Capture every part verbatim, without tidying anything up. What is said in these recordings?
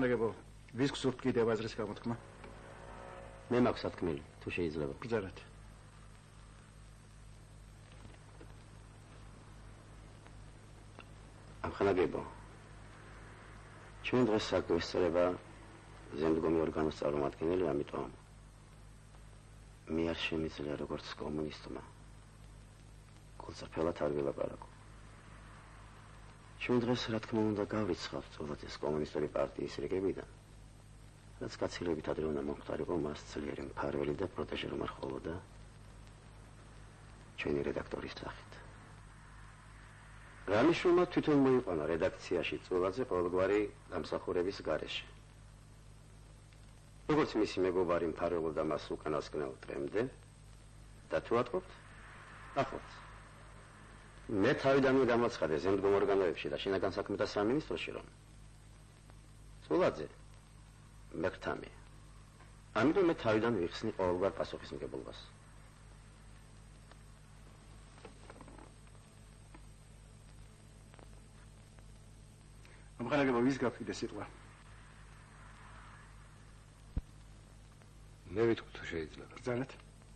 ამხანაგებო ვის გსურთ კიდევ აზრის გამოთქმა? მე მაქვს სათქმელი, თუ შეიძლება. ბრძანეთ. ამხანაგებო ჩვენ დღეს საკვესწრება ზემდგომი ორგანოს წარმომადგენელი, ამიტომ მე არ შემიძლია როგორც კომუნისტმა გულწრფელად არ ვილაპარაკო. ჩვენ დღეს რა თქმა უნდა გავიცხავთ წოლაძეს კომუნისტური პარტიის რიგებიდან, რაც გაცილებით ადრე უნდა მომხდარიყო მას ძლიერი მფარველი და პროტეჟე რომ არ ხოვოდა ჩვენი რედაქტორის სახით. რამიშვილმა თვითონ მოიყვანა რედაქციაში წოლაძე ყოველგვარი დამსახურების გარეშე. როგორც მისი მეგობარი მფარველობდა მას უკანასკნელ დღემდე და თუ ატყობთ, ახლაც. მე თავიდანვე გამოცხადე ზემდგომ ორგანოებში და შინაგან საქმეთა სამინისტროში, რომ წოლაძე მეკრთამია. ამიტომ მე თავიდან ვიხსნი ყოველგვარ პასუხისმგებლობას. ამხანაგებო ვის გაფრთხილდა სიტყვა? მე ვიტყვი თუ შეიძლება. ბრძანეთ.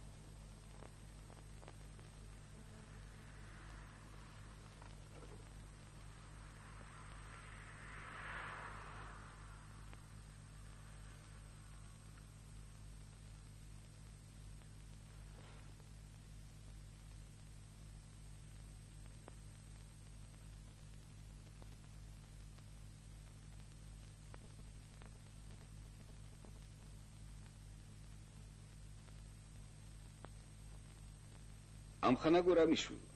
ამხანაგო რამიშვილო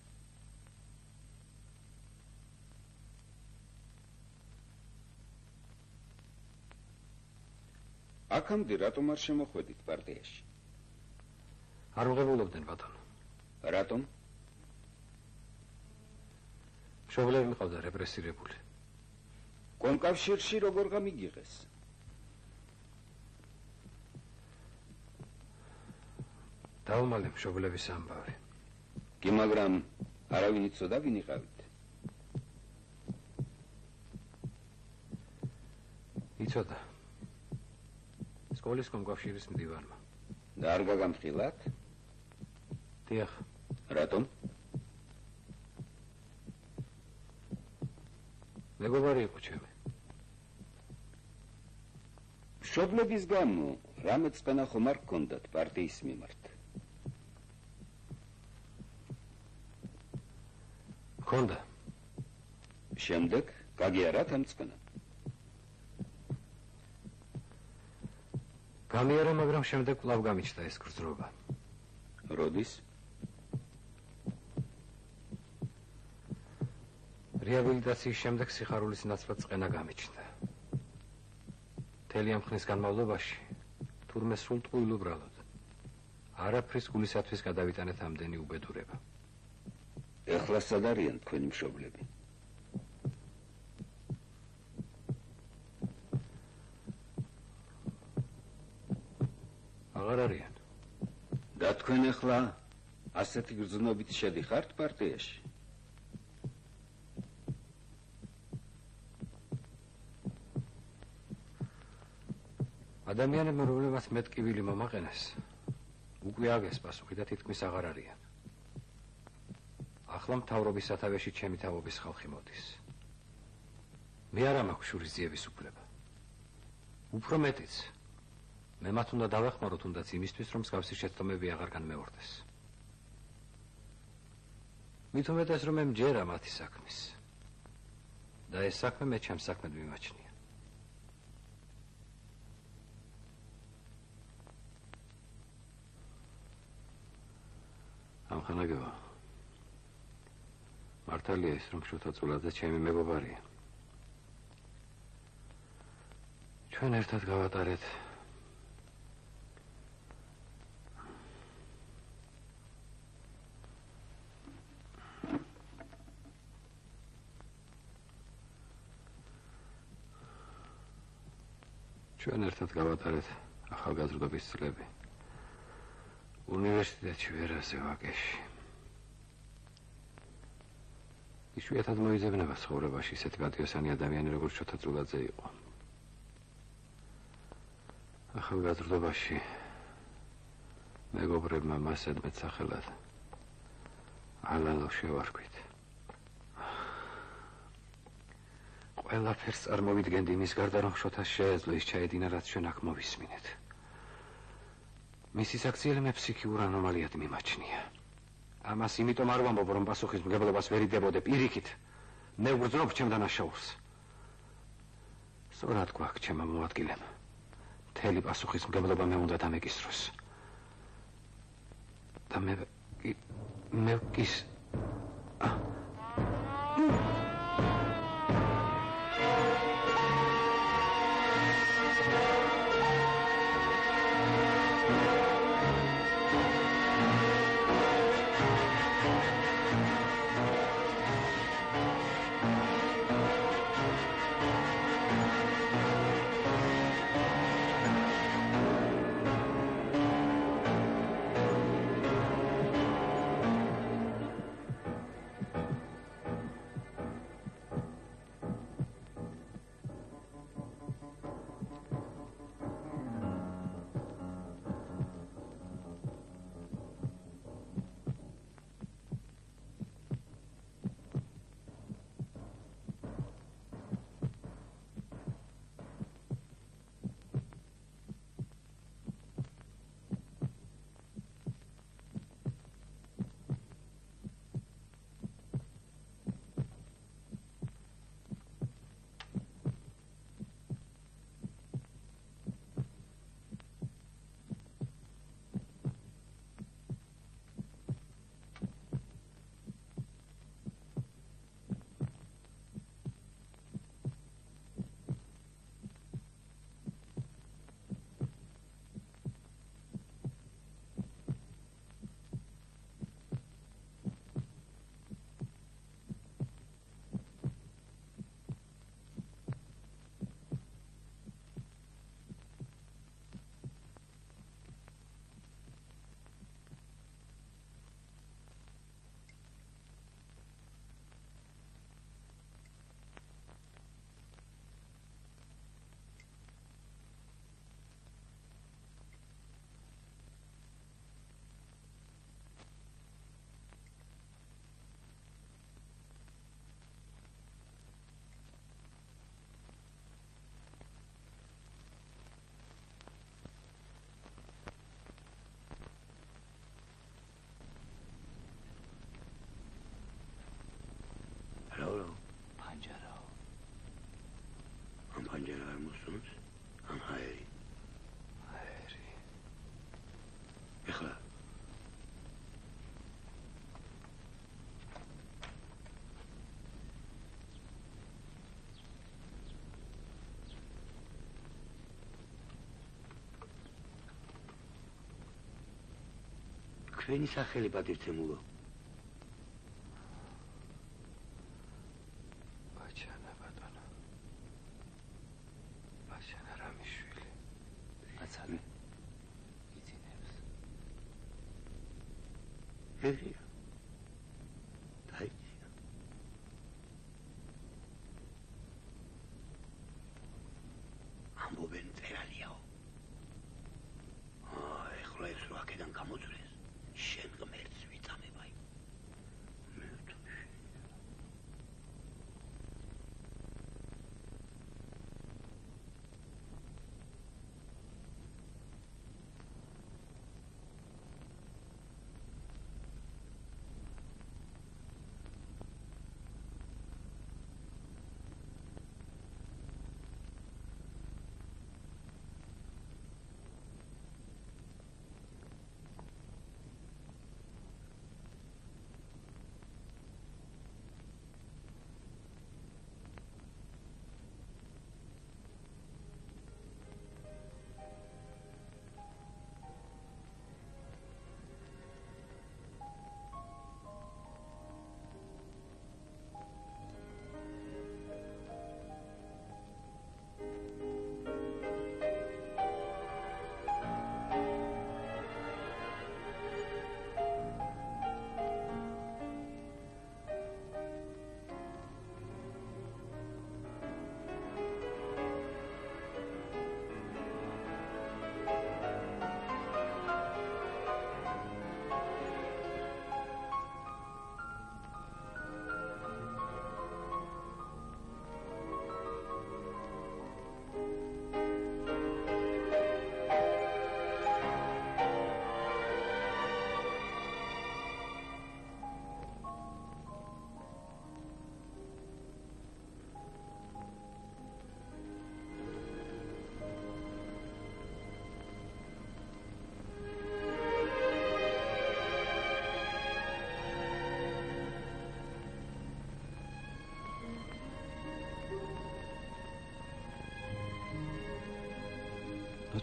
აქამდე რატომ არ შემოხვედით პარტიაში? არ უღებულობდნენ ბატონო. რატომ? მშობლები მიყავდა რეპრესირებული. კონკავშირში როგორ გამიგიღეს? დაუმალე მშობლების ამბავი. კი, მაგრამ არავინ იცოდა ვინ იყავით? იცოდა. სკოლის კომკავშირის მდივანმა. და არ გაგამხილათ? დიახ. რატომ? მეგობარი იყო ჩემი. მშობლების გამო რამე წყენა ხომ არ გქონდათ პარტიის მიმართ? გქონდა. შემდეგ გაგიარათ ამ წყენა? გამიარა, მაგრამ შემდეგ კვლავ გამიჩნდა ეს გრძნობა. როდის? რეაბილიტაციის შემდეგ სიხარულის ნაცვლად წყენა გამიჩნდა. მთელი ამ ხნის განმავლობაში თურმე სულტყუილ უბრალოდ არაფრის გულისათვის გადავიტანეთ ამდენი უბედურება. ეხლა სად არიან თქვენი მშობლები? აღარ არიან. და თქვენ ეხლა ასეთი გრძნობით შედიხართ პარტიაში? ადამიანებმა, რომლებმაც მეტკივილი მომაყენეს, უკვე აგეს პასუხი და თითქმის აღარ არიან. ახლა მთავრობის სათავეში ჩემი თავობის ხალხი მოდის. მე არა მაქვს შურისძიების უფლება. უფრო მეტიც, მე მათ უნდა დავეხმაროთ თუნდაც იმისთვის, რომ მსგავსი შეცდომები აღარ განმეორდეს. მით უმეტეს, რომ მე მჯერა მათი საქმის და ეს საქმე მე ჩემს საქმედ მიმაჩნია. ამხანაგებო, მართალია ის, რომ შოთა წულაძე ჩემი მეგობარია. ჩვენ ერთად გავატარეთ ჩვენ ერთად გავატარეთ ახალგაზრდობის წლები უნივერსიტეტში ვერაზე ვაკეში. იშვიათად მოიძებნება ცხოვრებაში ისეთი პატიოსანი ადამიანი, როგორც შოთა წულაძე იყო. ახალგაზრდობაში მეგობრებმა მასედმეც სახელად ალალო შევარქვით. ყველაფერს წარმოვიდგენდი იმის გარდა, რომ შოთას შეეძლო ის ჩაედინა, რაც ჩვენ აქ მოვისმინეთ. მისი საქციელი მე ფსიქიურ ანომალიად მიმაჩნია. ამას იმიტომ არ ვამბობ, რომ პასუხისმგებლობას ვერ იდებოდე, პირიქით. მე ვგრძნობ ჩემ დანაშაულს. სწორად გვაქვს ჩემმა მოადგილემ. მთელი პასუხისმგებლობა მე უნდა დამეკისროს. და მე მე ის ჩვენი სახელი პატივცემულო. ბაჩანა ბატონო. ბაჩანა რამიშვილი. აცალე. იცინებს. ეხია. დაიწია. ამბობენ წერალიაო. აა, ეხლა ეს რა აქედან გამოძვრეს. შენ ღმერთს ვიწამებაი.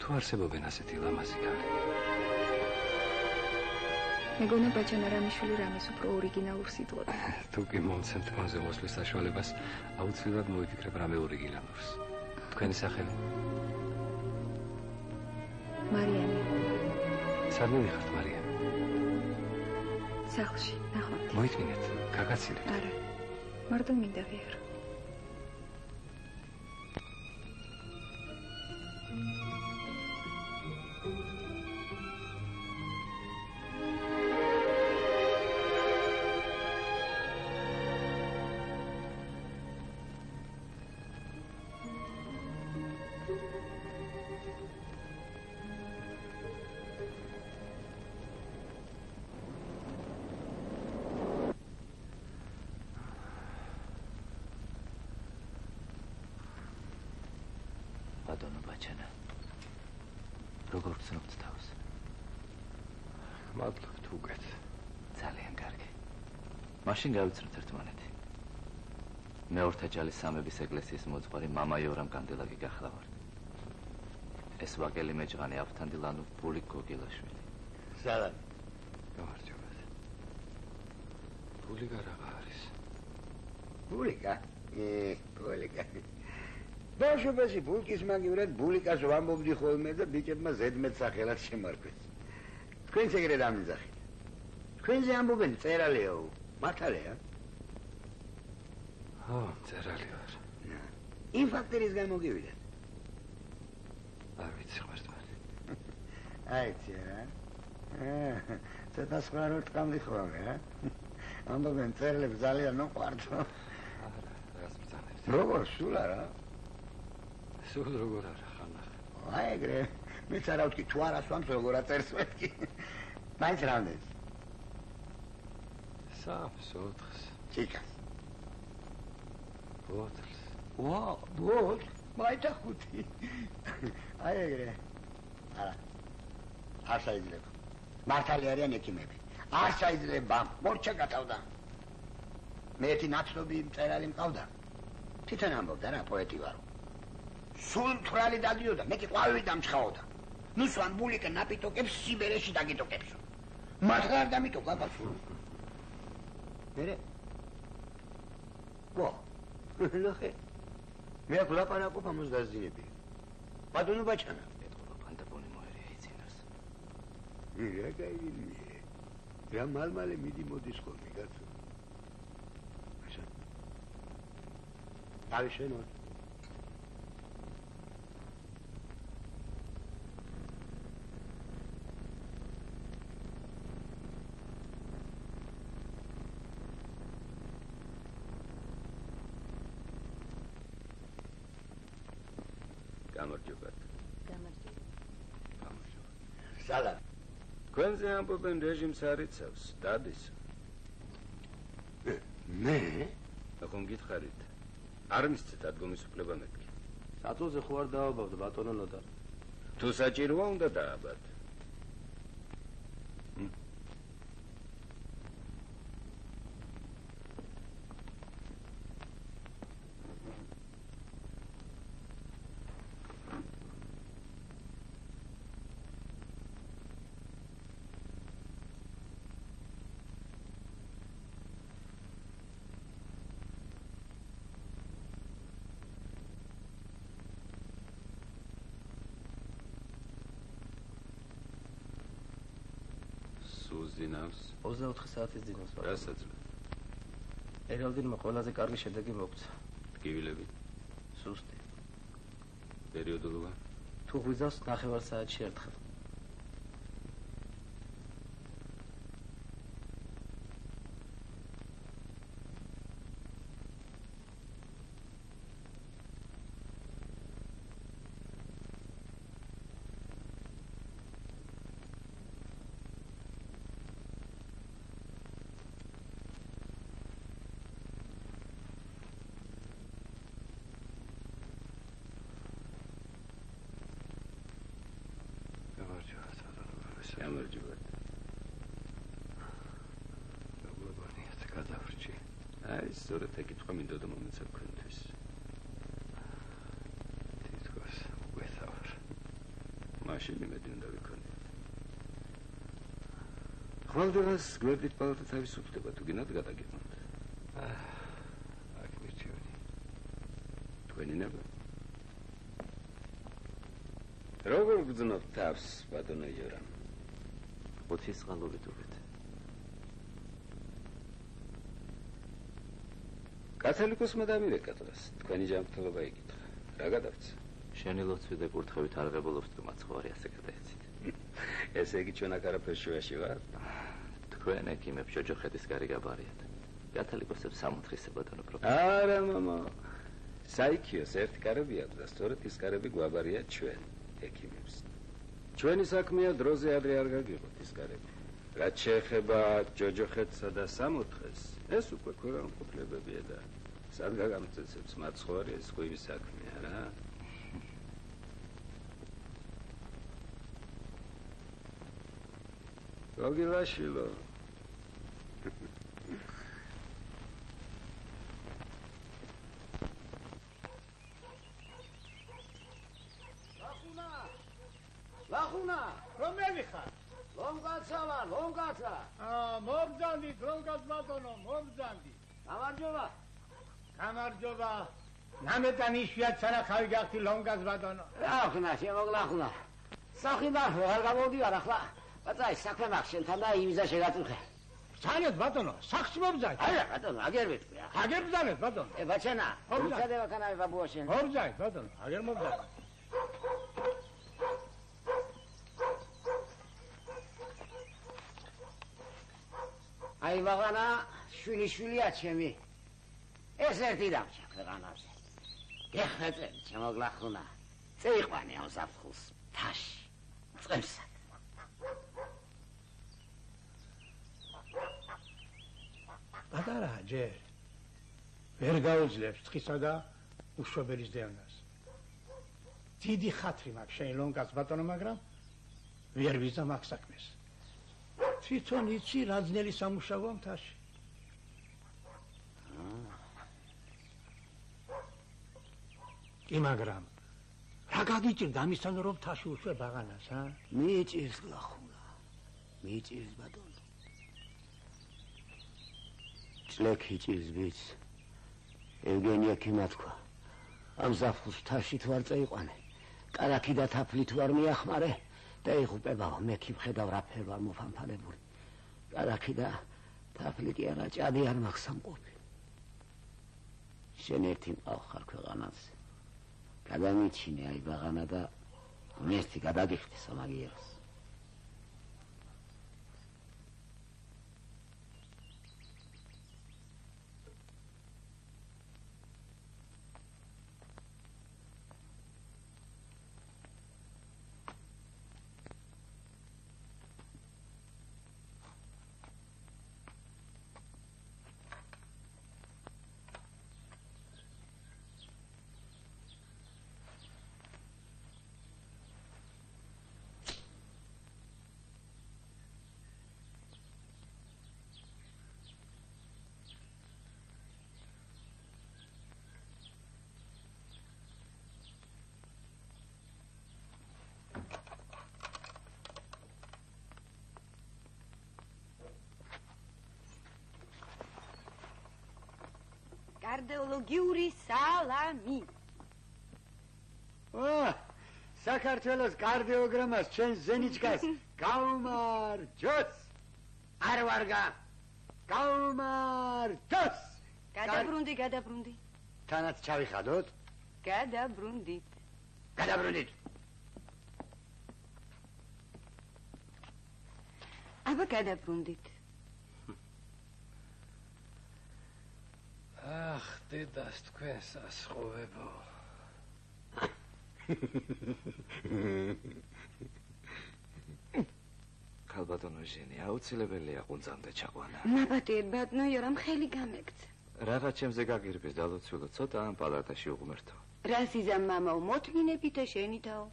თუ არსებობენ ასეთი ლამაზი ქალი? მეგონა ბაჩანა რამიშვილი რამის უფრო ორიგინალურს იტყოდა. თუ კი მომცემთ თქვენზე მოსვლის საშუალებას, აუცილებლად მოვიფიქრებ რამე ორიგინალურს. თქვენი სახელი? მარიამი. სადმე ვიხართ, მარიამი? სახლში, ნახვამდის. მოიწმინეთ, გაგაცილეთ. არა. მარტო მინდა ვიარო. ბატონო ბაჩანა როგორ გწნობთ თავს? მადლობთ უკეთ. ძალიან კარგი. მაშინ გავიცნობთ ერთმანეთი. მეორთა ჯალის სამების ეკლესიის მოძღვარი მამა იორამ კანდელაკი გახლავართ. ეს ვაკელი მეჭღანი ავთანდილანუ ბულიკ გოგილაშვილი. სალამ. გამარჯობათ. ბულიკა რაღა არის? ბულიკა? ე, ბულიკა. ბავშვობაში ბულკის მაგივრად ბულიკას ვამბობდი ხოლმე და ბიჭებმა ზედმეტ სახელად შემარქვეს. თქვენს ეგრე დამიძახით. თქვენზე ამბობენ წერალეო, მართალია? ხო, წერალი ვარ. იმ ფაქტორის გამოგივიდეთ. არ ვიცი ხმარტმალი. აიცი რა. ცოტა სხვა რო ტყამდი ხოლმე, რა? ამბობენ წერლებს ძალიან მოყვართ. არა, რას ბრძანებთ? როგორ სულ არა? სულ როგორ არა, ხანახ. აი ეგრე, მეც არა ვთქი, თუ არა სვამს როგორ აწერს მეთქი. მაინც რამდენს? სამს, ოთხს. ჭიქას. ბოთლს. ვა, ბოთლ, მაინც ხუთი. აი ეგრე. არა. არ შეიძლება. მართალი არიან ექიმები. არ შეიძლება, მორჩა გათავდა. მე ერთი ნაცნობი მწერალი მყავდა. თვითონ ამბობდა რა, პოეტი ვარო. სულ მთვრალი დადიოდა, მე კი ყვავი დამჩხაოდა. ნუ სვან ბულიკა ნაპიტოკებს სიბერეში დაგიტოკებსო. მათ არ დამიტოკა ბასურ. მერე? ვა, ლოხე. მე აქ ლაპარაკობ ამას გაზიები. ბატონო ბაჩანა. ეთყობა ფანტაპონი მოერია იცინოს. რა გაიგინე. რა მალმალე მიდი მოდის ხოლმე, კაცო. așa. Are შენო. გამარჯობათ. გამარჯობა. სალამ. თქვენზე ამბობენ რეჟიმს არ იცავს, დადის. მე? ახონ გითხარით. არ მისცეთ ადგომის უფლება მეთქი. საწოლზე ხო არ დააბავთ ბატონო ნოტარ. თუ საჭიროა უნდა დააბათ. უზინავს ოცდაოთხი საათის ძინავს ბატონო. რასაც ერალდინმა ყველაზე კარგი შედეგი მოგცა. ტკივილები სუსტი. პერიოდულობა თუ ღვიძავს ნახევარ საათში ერთხელ. გამარჯობათ. მოგლობანიათ, გადავრჩი. აი, სწორედ ეკითხვა მინდოდა მომეცა თქვენთვის. თითქოს უგეთავარ. მაშინ იმედი უნდა ვიქონიო. ხვალდღეს გვერდით პალატა თავისუფლდება, თუ გინდათ გადაგიყვანთ. აქ მირჩევენი. თქვენი ნება? როგორ გძნობ თავს, ბატონო იორამ? ოცის წყალობით უვით. კათოლიკოსმა დამირეკა დღეს, თქვენი ჯანმრთელობა იკითხა. რა გადავცა? შენი ლოცვი და კურთხევით არ ღებულობს თუ მაცხოვარი ასე გადაეცით. ესე იგი ჩვენ აქ არაფერ შუაში ვარ? თქვენ ექიმებს ჯოჯოხეთის გარი გაბარიათ. კათოლიკოსებს სამოთხისე ბატონო პროფესორი. არა მამა. საიქიოს ერთი კარები აქვს და სწორედ ის კარები გვაბარიათ ჩვენ ექიმებს. ჩვენი საქმეა დროზე ადრე არ გაგიღოთ ის კარები. რაც შეეხება ჯოჯოხეთსა და სამოთხეს, ეს უკვე ქვეყანყოფილებებია და სად გაგამწესებს მაცხოვარი ეს ხვივის საქმეა რა. გოგილაშვილო. ლახუნა! ლახუნა! რომელი ხარ? ლონგაცა ვარ, ლონგაცა. აა, მოგძანდით, ლონგაც ბატონო, მოგძანდით. გამარჯობა. გამარჯობა. ნამეტან იშვიათ სანახავი გახდი ლონგაც ბატონო. ლახუნა, შემოგლახუნა. სახი მართლა არ გამოდივარ ახლა. ბაწაი, საქმე მაქვს შენთან და იმისა შეგაწუხე. ჩანეთ ბატონო, სახში მობძაი. არა ბატონო, აგერ ვიტყვი. აგერ ბძანეთ ბატონო. ე ბაჩანა, უცადება კანავი ბაბუა შენ. მობძაი ბატონო, აგერ მობძაი. აი ვაღანა, შვილი შვილია ჩემი. ეს ერთი დამჭა ქვეყანაზე. ეხეწე, შემოგლახუნა. წეიყვანი ამ საფხულს, თაში, წყემსა. პატარა ჯერ ვერ გაუძლებს თხისა და უშვებელის დევნას. დიდი ხათრი მაქვს შენ ლონკაც ბატონო, მაგრამ ვერ ვიზამ აქ საქმეს. თვითონ იცი რა ძნელი სამუშაოა მთაში. კი მაგრამ რა გაგიჭირდა ამისთან რომ მთაში უშვებ აღანას, ა? მიჭირს ლახუნა, მიჭირს ბატონო. ჭლექი ჭირს ბიც. ევგენია ქიმა თქვა. ამ ზაფხულს მთაში თუ არ წაიყვანე, კარაქი და თაფლი თუ არ მიახმარე, დაიღუპებაო, მე კი მხედავ რა ფერ ვარ მოფანფალებული. კარაქი და თაფლი კი არა, ჭადი არ მაქვს სამყოფი. შენ ერთი მყავ ხარ ქვეყანაზე. გადამიჩინე აი ბაღანა და მესტი გადაგიხდი სამაგიერს. კარდიოლოგიური სალამი. ო, საქართველოს კარდიოგრამას ჩვენ ზენიჩკას გაუმარჯოს. არ ვარგა. გაუმარჯოს. გადაბრუნდი, გადაბრუნდი. თანაც ჩავიხადოთ? გადაბრუნდით. გადაბრუნდით. აბა გადაბრუნდით. ახ, დედას თქვენ სასხოვებო. ქალბატონო ჟენი, აუცილებელია ყუნწამდე ჩაყვანა. ნაბატიერ ბატონო, იორამ ხელი გამეკცა. რაღაც ჩემზე გაგირბის დალოცვილო, ცოტა ამ პალატაში უღმერთო. რას იზამ მამაო, მოთმინებით და შენითაო.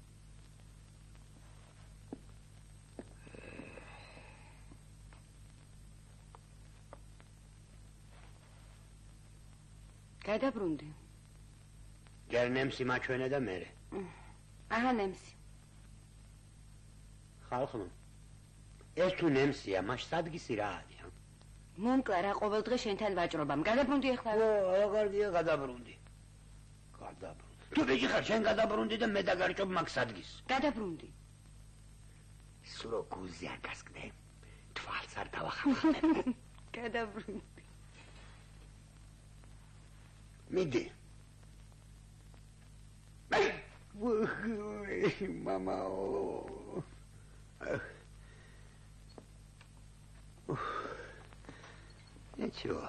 გადაბრუნდი. ჯერ ნემსი მაჩვენე და მერე. აჰა, ნემსი. ხალხო ეს თუ ნემსია მას სადგისი რა არის? მომკლა რა ყოველ დღე შენთან ვაჭრობამ. გადაბრუნდი ახლა. ო, აგარგია გადაბრუნდი. გადაბრუნდი. თუ ბიჭი ხარ, შენ გადაბრუნდი და მე დაგარჭობ მაგ სადგის. გადაბრუნდი. სურო გულზე არ გასკდე. თვალს არ დავახამხნებ. გადაბრუნდი. მიდი. მამაო. Ничего.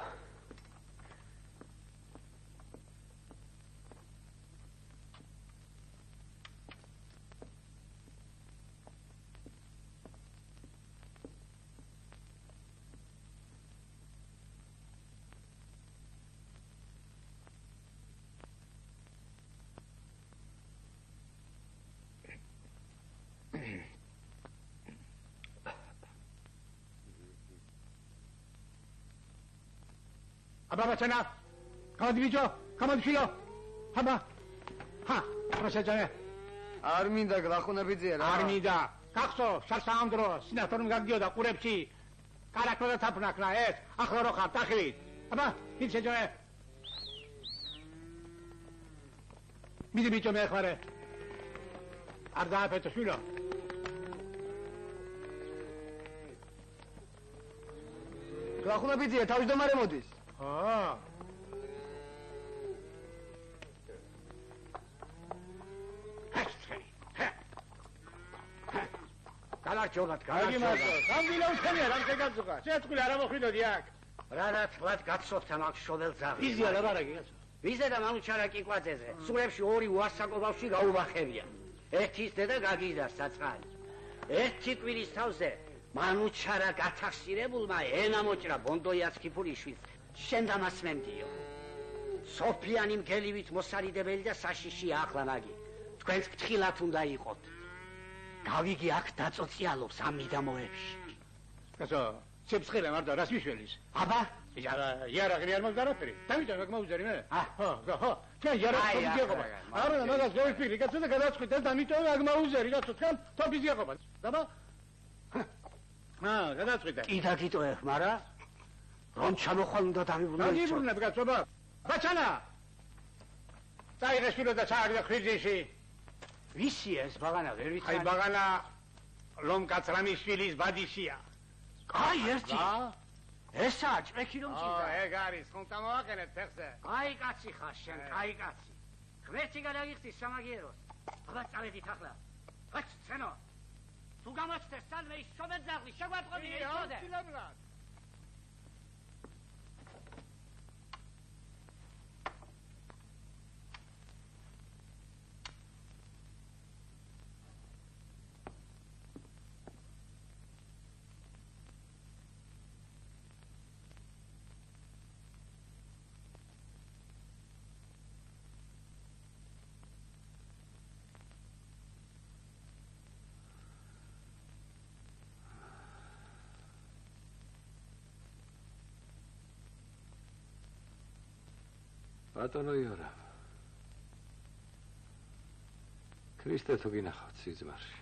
აბა ბაჩანა, გამოდი ბიჭო, გამოდი შილო. აბა. ჰა, პროშეჯანე. არ მინდა გლახუნებიძია რა. არ მინდა. გახსო, სასაამდრო, სინათორიმ გაგდიოდა ყურებში. კარაკო და თაფნაკნა ეს, ახლა რო ხარ ტახივით. აბა, ის შეჯანე. მიდი ბიჭო მე ხარე. არ დააფეთო შილო. გლახუნებიძია თავმჯდომარე მოდის. ო. გადარჩოგათ, კარგი მართლა. გამდილა უთენია რამ შეგაძუღა. შეწყვილ არ მოხვიდოდი აქ. რანაც ვად გაცხოვთან აქ შოվել ძაღლი. იზია ლაბარაკი კაცო. ვიზა და მანუჩარა კიკვაძეზე. სულებში ორი უასაკო ბავშვი გაუბახებიან. ერთის დედა გაგიზარს საწყალი. ერთი კვირის თავზე მანუჩარა გათახსირებულმა ენა მოჭრა ბონდოიას ქიფურიშვილს. შენ დამასმემდიო. სოფლიანი მგელივით მოსარიდებელი და საშიში ახლა მაგი. თქვენს ფრთხილად უნდა იყოთ. გავიგი აქ დაწოციალობს ამ მიდამოებში. კაცო, ცეცხლე მარდა რას მიშველის? აბა, იარაღი არ მაქვს არაფერი. დავიჯან მაგ მოუზერი მე. ა, ხო, ხო. თქვენ იარაღი გიაყობა. არა, მაგას გავიფიქრი, კაცო და გადაწყვიტე და დამიტოვე მაგ მოუზერი, კაცო, თქვენ თოფის გიაყობა. დაბა? აა, გადაწყვიტე. კი დაგიტოვებ, მარა რომ ჩამოხვალ უნდა დავიბრუნო. დავიბრუნებ, კაცო, ბა. ბაჩანა. წაიღე შვილო და ჩააგდე ხვირძინში. ვისი ეს ბაღანა ვერ ვიცი. აი ბაღანა ლომკაცრამიშვილის ბადიშია. აი ერთი. ესაა ჭრექი რომ ჭირდა. ო, ეგ არის, ხონტა მოვაყენეთ ფეხზე. აი კაცი ხარ შენ, აი კაცი. ღმერთი გადაგიხდის სამაგიეროს. აბა წავედით ახლა. ხაც ცენო. თუ გამოჩნდეს სადმე ის შობელ ძაღლი შეგვატყობი ეცოდე. ბატონო იორა. ქრისტე თუ გინახავთ სიზმარში.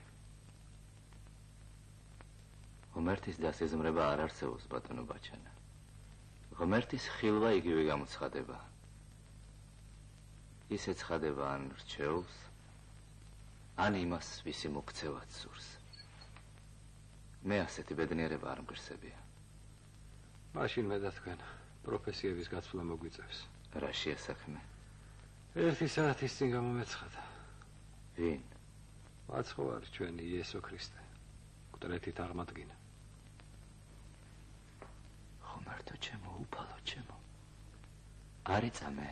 ღმერთის დასიზმრება არ არსებობს, ბატონო ბაჩანა. ღმერთის ხილვა იგივე გამოცხადება. ის ეცხადება ან რჩეულს, ან იმას, ვისი მოქცევად სურს. მე ასეთი ბედნიერება არ მგრძებია. მაშინ მე და თქვენ პროფესიების გაცვლა მოგვიწევს. რა შეასახმე? ერთი საათის წინ გამომეცხადა. ვინ? მაცხოვარი ჩვენი იესო ქრისტე. მკვდრეთით აღმადგინა. ღმერთო ჩემო, უფალო ჩემო. არ იწამე.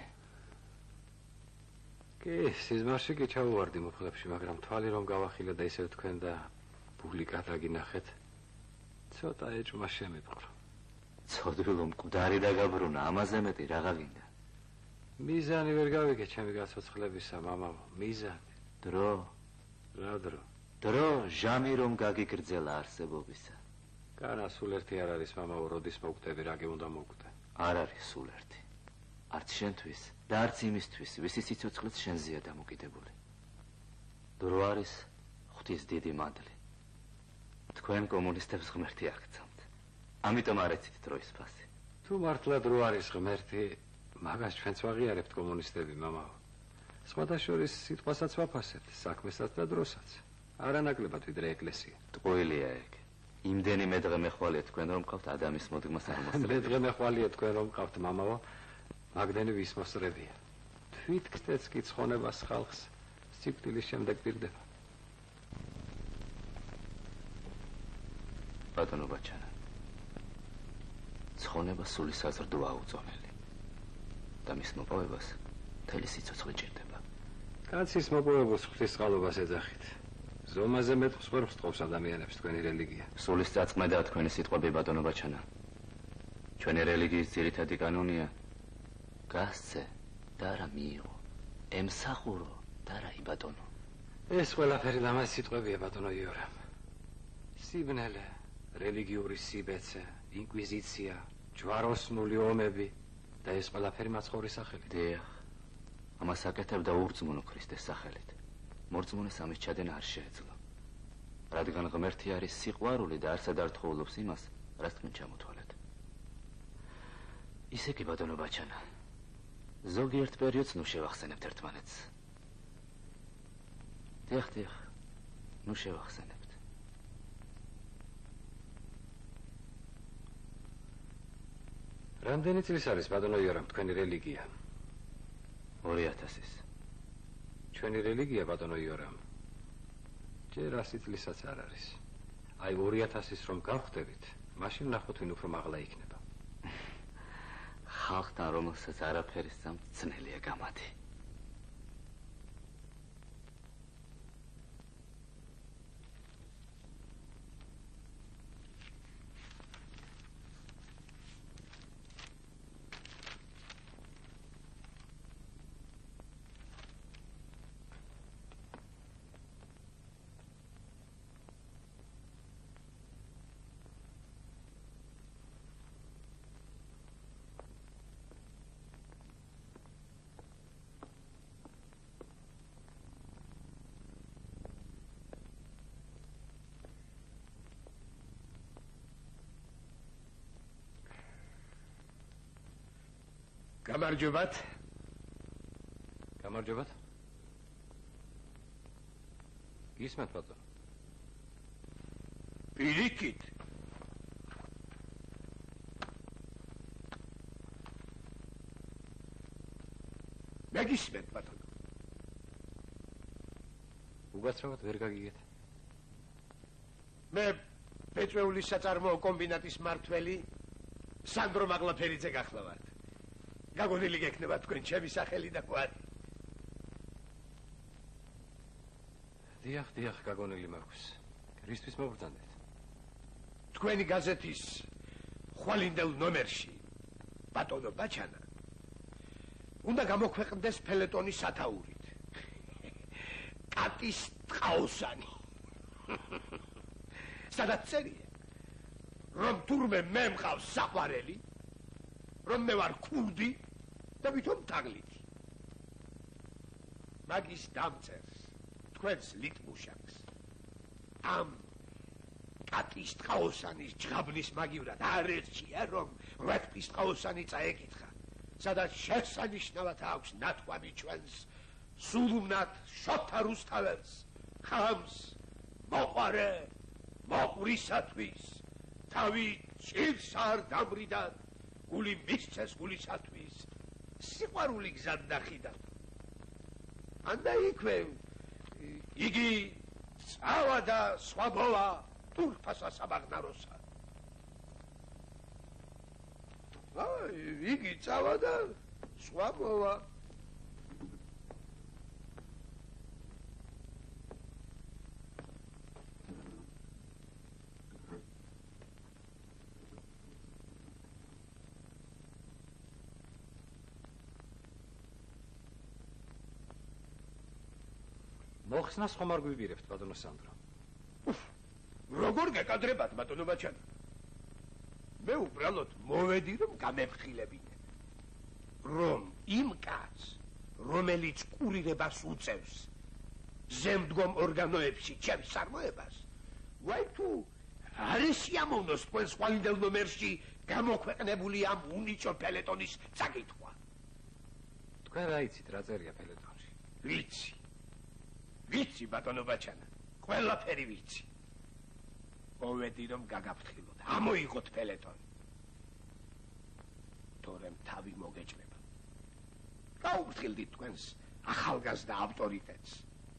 კი, სიზმარში კი ჩავუვარდი მუხლებში, მაგრამ თვალი რომ გავახილე და ისევ თქვენ და ბულიკად აგინახეთ, ცოტა ეჭვმა შემიპყრო. ცოდვილო მკვდარი დაგაბრუნა, ამაზე მეტი რაღა გინდა? მიზანი ვერ გავიგე ჩემი გაცოცხლებისა, მამაო, მიზანი. დრო, რა დრო? დრო ჟამი რომ გაგიგრძელა არსებობისა. განა სულ ერთი არ არის, მამაო, როდის მოგკვდები, რა გეუნდა მოგკვდე. არ არის სულ ერთი. არც შენთვის და არც იმისთვის, ვისი სიცოცხლეც შენზეა დამოკიდებული. დრო არის ღვთის დიდი მადლი. თქვენ კომუნისტებს ღმერთი აღგზავთ. ამიტომ არ ეცით დროის ფასი. თუ მართლად რო არის ღმერთი, მაგას ჩვენც ვაღიარებთ კომუნისტები, მამაო. სხვათა შორის სიტყვასაც ვაფასებთ, საქმესაც და დროსაც. არანაკლებად ვიდრე ეკლესია. ტყუილია ეგ. იმდენი მეძღე მეხვალია თქვენ რომ მყავთ ადამის მოდგმას არ მოსწრებია. მეძღე მეხვალია თქვენ რომ მყავთ, მამაო, მაგდენი ვის მოსწრებია. თვითგზეც კი ცხონებას ხალხს სიკვდილის შემდეგ პირდება. ბატონო ბაჩანა, ცხონება სული საზრდოა უწონელი და მის მოპოვებას მთელი სიცოცხლე ჭირდება. კაცის მოპოვებას ღვთისყალობას ეძახით. ზომაზე მეტყს ვერ ვსტყობს ადამიანებს თქვენი რელიგია. სულის წაწმედა თქვენი სიტყვები, ბატონო ბაჩანა. ჩვენი რელიგიის ძირითადი კანონია გასცე და არა მიიღო, ემსახურო და არა იბატონო. ეს ყველაფერი ლამაზ სიტყვებია, ბატონო იორამ. სიბნელე, რელიგიური სიბეცე, ინკვიზიცია, ჯვაროსნული ომები და ეს ყველაფერი მაცხოვრის სახელით. დიახ, ამას აკეთებდა ურწმუნო ქრისტეს სახელით. მორწმუნეს ამის ჩადენა არ შეეძლო. რადგან ღმერთი არის სიყვარული და არსად არ თხოვლობს იმას, რაც თქვენ ჩამოთვალეთ. ისე კი, ბატონო ბაჩანა, ზოგიერთ პერიოდს ნუ შევახსენებთ ერთმანეთს. დიახ, დიახ, ნუ შევახსენებთ. რამდენი წლის არის, ბატონო იორამ, თქვენი რელიგია? ორი ათასის. ჩვენი რელიგია, ბატონო იორამ, ჯერ ასი წლისაც არ არის. აი ორი ათასის რომ გავხდებით, მაშინ ნახოთ ვინ უფრო მაღლა იქნება. ხალხთან რომელსაც არაფერი სწამთ, ძნელია გამათი. გამარჯობათ. გამარჯობათ. გისმენთ, ბატონო. პირიქით. მეგისმენთ, ბატონო. უგაცრავად ვერ გაგიგეთ. მე პეტროულის საწარმოო კომბინატის მმართველი სანდრო მაღლაფერიძე გახლავართ. გაგონილი გექნება თქვენ ჩემი სახელი და კვარი. დიახ, დიახ, გაგონილი მაქვს. რისთვის მოვბრძანდეთ? თქვენი გაზეთის ხვალინდელ ნომერში, ბატონო ბაჩანა, უნდა გამოქვეყნდეს ფელეტონი სათაურით. კატის ტყაოსანი. სადაც წერია, რომ თურმე მე მყავს საყვარელი, რომ მე ვარ ქურდი და ვითომ თაღლითი. მაგის დამწერს თქვენს ლიტმუშაკს ამ კატის ტყაოსანის ჯღაბნის მაგივრად არ ერჩია, რომ რვეთფის ტყაოსანი წაეკითხა, სადაც შესანიშნავად აქვს ნათქვამი ჩვენს სულმნათ შოთა რუსთაველს, ხამს მოყვარე მოყვრისათვის თავი ჭირს არ დამრიდად, გული მისცეს გულისათვის, სიყვარული გზად ნახიდა. ანდა იქვე იგი წავა და სხვაბოვა თურქფასა საბაღნაროსა. აი, იგი წავა და სხვაბოვა. მოხსნას ხომ არ გვიგირებთ, ბატონო სანდრო? როგორ გეკადრებათ, ბატონო ბაჩანა? მე უბრალოდ მოვედი, რომ გამემხილებინე, რომ იმ კაცს, რომელიც კურირებას უწევს ზემდგომ ორგანოებში ჩემს სარმოებას, ვაი თუ არის სიამოვნოს თქვენს ხვალინდელ ნომერში გამოქვეყნებული ამ უნიჭო ფელეტონის წაკითხვა. თქვენ რა იცით რა წერია ფელეტონში? ვიცი. ვიცი ბატონო ბაჩანა, ყველაფერი ვიცი. მოვედი რომ გაგაფრთხილოთ, ამოიღოთ ფელეტონი. თორემ თავი მოგეჭმება. გაუფრთხილდით თქვენს ახალგაზრდა ავტორიტეტს.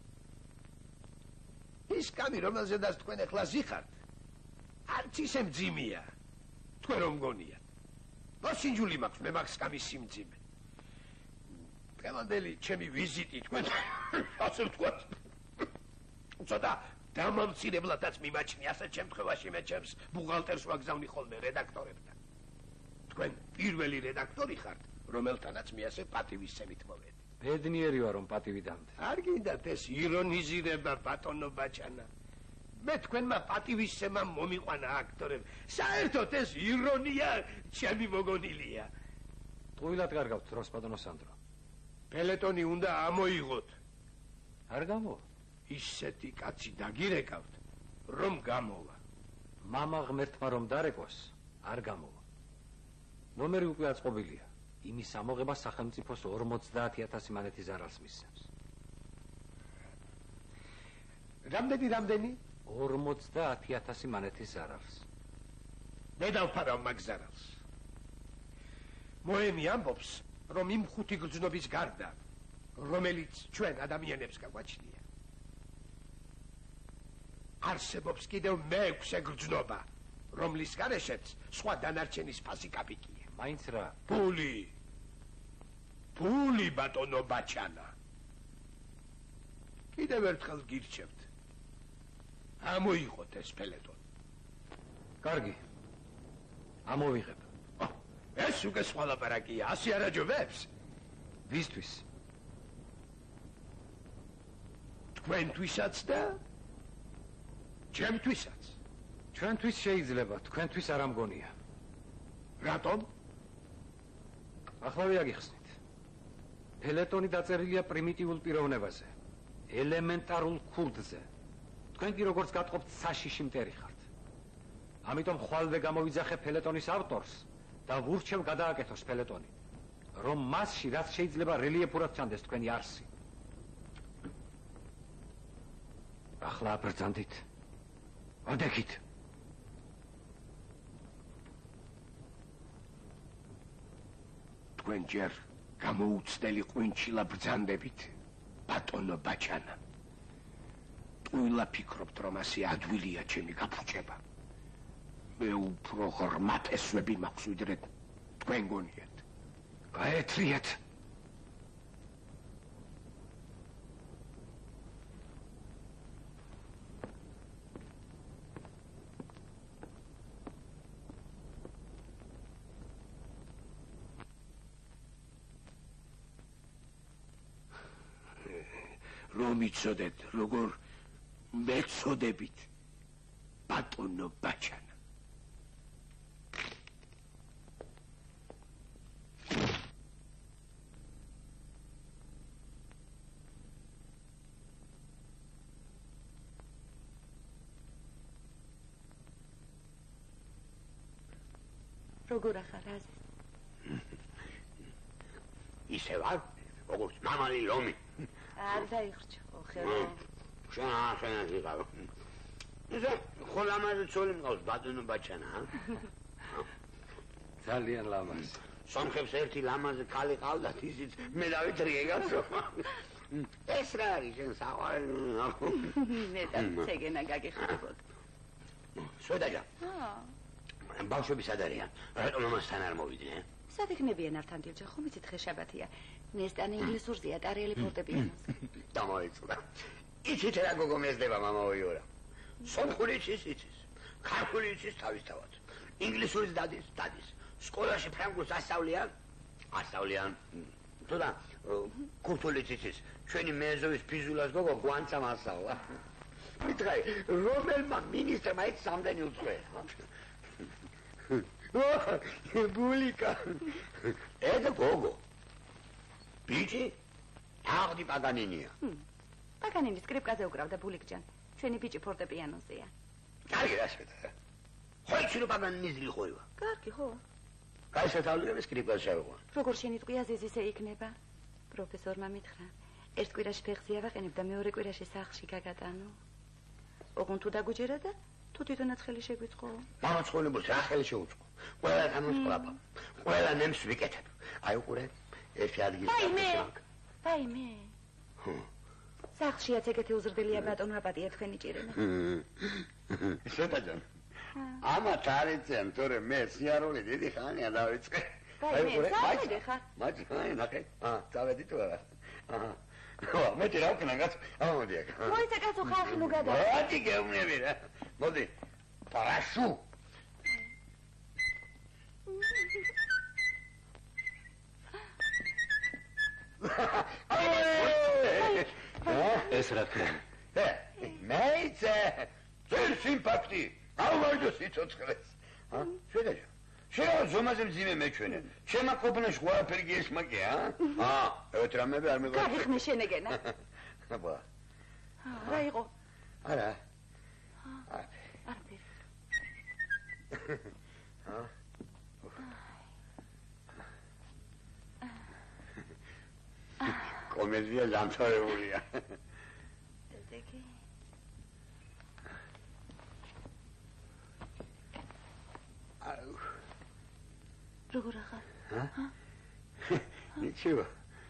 ის კამი, რომელზედაც თქვენ ახლა ზიხართ, არც ისე მძიმეა. თქვენ რომ გონიათ. მოსინჯული მაქვს მე მაგს კამის სიმძიმე. დღევანდელი ჩემი ვიზიტი თქვენ ასე ვთქვათ. ცოტა დამამცირებლადაც მიმაჩნია, ასეთ შემთხვევაში მე ჩემს ბუღალტერს ვაგზავნი ხოლმე რედაქტორებთან. თქვენ პირველი რედაქტორი ხართ, რომელთანაც მე ასე პატივისცემით მოვედი. ბედნიერი ვარ რომ პატივი დამდე. არ გინდათ ეს ირონიზირება ბატონო ბაჩანა. მე თქვენმა პატივისცემამ მომიყვანა აქტორები. საერთოდ ეს ირონია ჩემი მოგონილია. ტყუილად კარგავთ დროს ბატონო სანდრო. ფელეტონი უნდა ამოიღოთ. არ გამოვა? ისეთი კაცი დაგირეკავთ, რომ გამოვა. მამა ღმერთმა რომ დარეკოს, არ გამოვა. ნომერი უკვე აწყობილია. იმის ამოღება სახელმწიფოს ორმოცდაათი ათასი მანეთის ზარალს მისცემს. რამდენი რამდენი? ორმოცდაათი ათასი მანეთის ზარალს. მე დავფარავ მაგ ზარალს. მოემი ამბობს, რომ იმ ხუთი გრძნობის გარდა, რომელიც ჩვენ ადამიანებს გაგვაჩნია, არსებობს კიდევ მეექვსე გრძნობა, რომლის გარეშეც სხვა დანარჩენის ფასი კაპიკია. მაინც რა? ფული. ფული ბატონო ბაჩანა. კიდევ ერთხელ გირჩევთ. ამოიღოთ ეს ფელეტონი. კარგი. ამოვიღებ. ეს უკვე სხვა ლაპარაკია, ასე არაჯობებს? ვისთვის? თქვენთვისაც და ჩემთვისაც. ჩვენთვის შეიძლება, თქვენთვის არ ამგონია. რატომ? ახლა ვიაგიხსნით. ფელეტონი დაწერილია პრიმიტიულ პიროვნებაზე, ელემენტარულ ქურდზე. თქვენ კი როგორც გატყობთ საშიში მტერი ხართ. ამიტომ ხვალვე გამოვიძახე ფელეტონის ავტორს და ვურჩევ გადააკეთოს ფელეტონი, რომ მასში რაც შეიძლება რელიეფურად ჩანდეს თქვენი არსი. ახლა აბრძანდით. ოდექით. თქვენ ჯერ გამოუცდელი ყვინჩილა ბრძანდებით, ბატონო ბაჩანა. ტყუილა ფიქრობთ, რომ ასე ადვილია ჩემი გაფუჭება. მე უფრო ღრმა ფესვები მაქვს, ვიდრე თქვენ გონიათ. გაეთრიეთ. რომ იცოდეთ, როგორ მეწოდებით, ბატონო ბაჩანა. როგორ ახარ აზიზ? ისე ვარ, როგორც მამალი ლომი. არ დაიხრჩო, ხედო. შენ ახლა ვიყავ. ისე ხოლამაზე ცოლი მყავს ბატონო ბაჩანა, ჰა? ძალიან ლამაზი. სომხებს ერთი ლამაზი ქალი ყავდათ, ისიც მე დავითრიე გასო. ეს რა არის შენ საყვარელი? მე და ცეგენა გაგიხდებოდ. სვედაჯა. აა. ბავშვები სად არიან? რატომ ამასთან არ მოვიდნენ? სად იქნებიან ავთანდილჯა, ხომ იცით ხეშაბათია. ნესტანი ინგლისურზეა, ტარიელი ფორტეპიანოს. დამოიწურა. იცით რა გოგო მეზდება მამაოიორა. სომხური იცის, იცის. ქართული იცის თავისთავად. ინგლისურის დადის, დადის. სკოლაში ფრანგულს ასწავლიან? ასწავლიან. თუდა ქურთული იცის. ჩვენი მეზოვის ფიზულას გოგო გვანცამ ასწავლა. მითხარი, რომელმა მინისტრმა ეს სამდენი უცხოა? ბულიკა. ეს გოგო. ბიჭი? აღდი პაგანინია. პაგანინი სკრიპკაზე უკრავდა ბულიკჯან. ჩვენი ბიჭი ფორტეპიანოზეა. კარგი რა შედა. ხო იცი რომ პაგანი ნიზილი ხოივა კარგი ხო გაისათავლებს კრიპას შევიყო როგორ შენიტყვია ზიზისე იქნება პროფესორმა მითხრა ერთ კვირაში ფეხზე ავაყენებ და მეორე კვირაში სახლში გაგატანო ოღონდ თუ დაგუჯერა და თუ თვითონაც ხელი შეგვიწყო მამა ცხოვრებულს რა ხელი შეუწყო ყველა გამოსყლაფა ყველა ნემს ვიკეთებ აი უყურე ერთი ადგილი ვაიმე ვაიმე სახლშიაც ეგეთი უზრდელია ბატონო აპატია თქვენი ჭირენა შეტაჯან ამათ არ იციან თორე მე სიარული დიდი ხანია დავიწყე აი მე საერთოდ ხარ მაჭი აი ნახე აა წავედი თუ არა აჰა ხო მე ტირა უკნა გაც ამოდი აქ მოიცა კაცო ხალხი ნუ გადა ადი გეუნები რა მოდი პარაშუ ეს რა ქვია მეიცე ძერ სიმპათი ავაიდო სიცოცხლეს ა შედაჟა შენ ზომაზე მძიმე მეჩვენე შემა კოპნეში ყველაფერი გიესმაკე ა ა ერთ რამები არ მეგონა გაგიხმე შენეგენა აბა რა იყო არა არაფერი ა კომედია ლამთავრებულია დეგი აუ როგორ ახარ ჰა ნიჩიო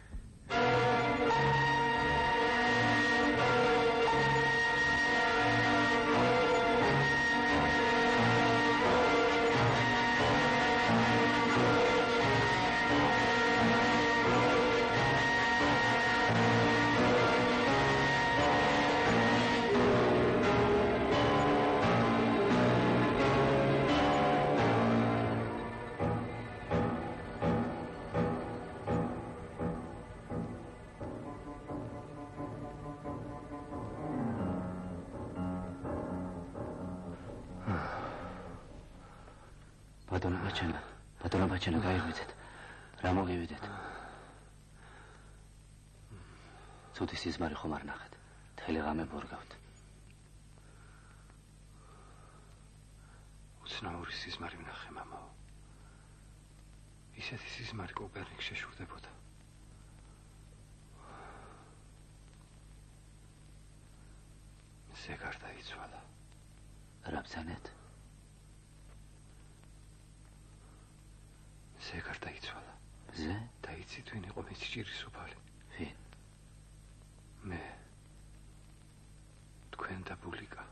ბატონო ბაჩანა გაიღვიძეთ რა მოგივიდეთ ცუდი სიზმარი ხომ არ ნახეთ მთელი ღამე ბორგავთ უცნაური სიზმარი ვნახე მამაო ისეთი სიზმარი კოპერნიკს შეშურდებოდა ზეგარ დაიცვალა რა ბრძანეთ ზეგარ დაიცვალა ზე და იცით ვინ იყო მის ჭირის უფალი ვინ მე თქვენ და ბულიკა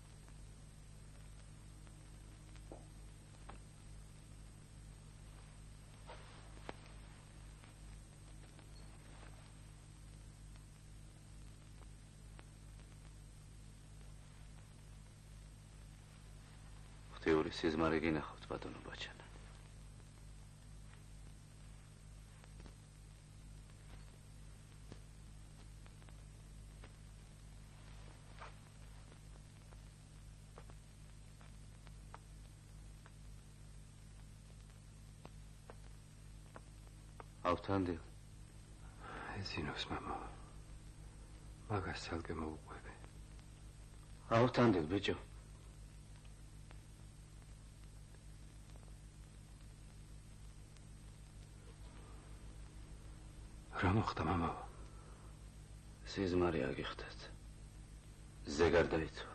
ღვთიური სიზმარი გინახავთ ბატონო ბაჩანა ავთანდილ ეცინოს მამა მაგას ცალკე მოუყვები ავთანდილ ბიჭო რა მოხდა მამა სიზმარი აგიხდეთ ზეგარ დაიცვა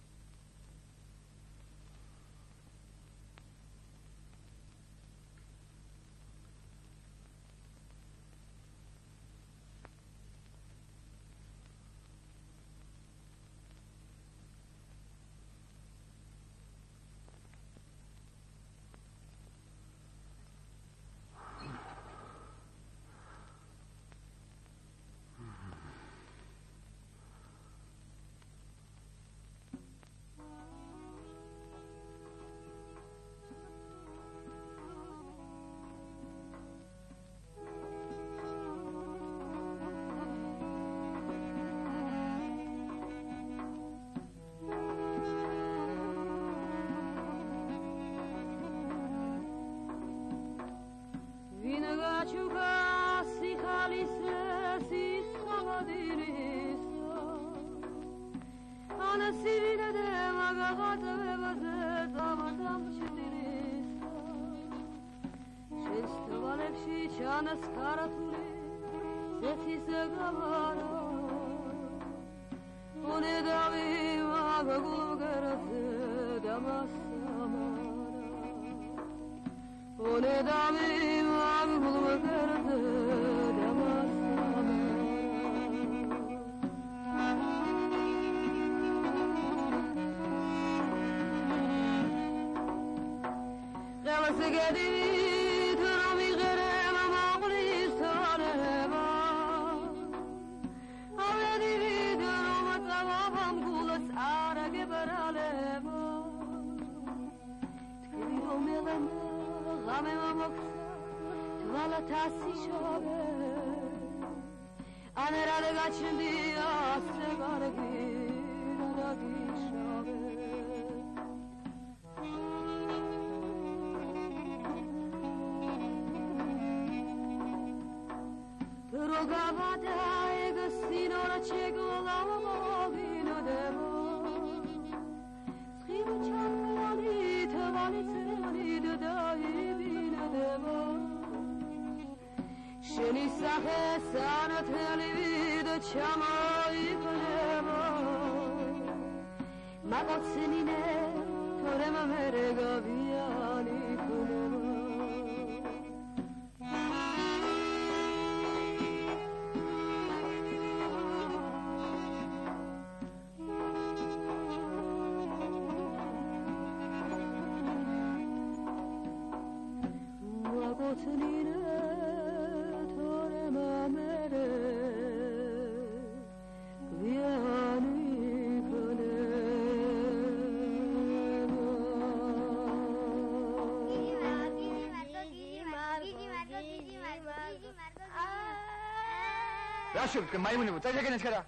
რა შევდგე მაიმუნებო წაჟაგენეს ხარა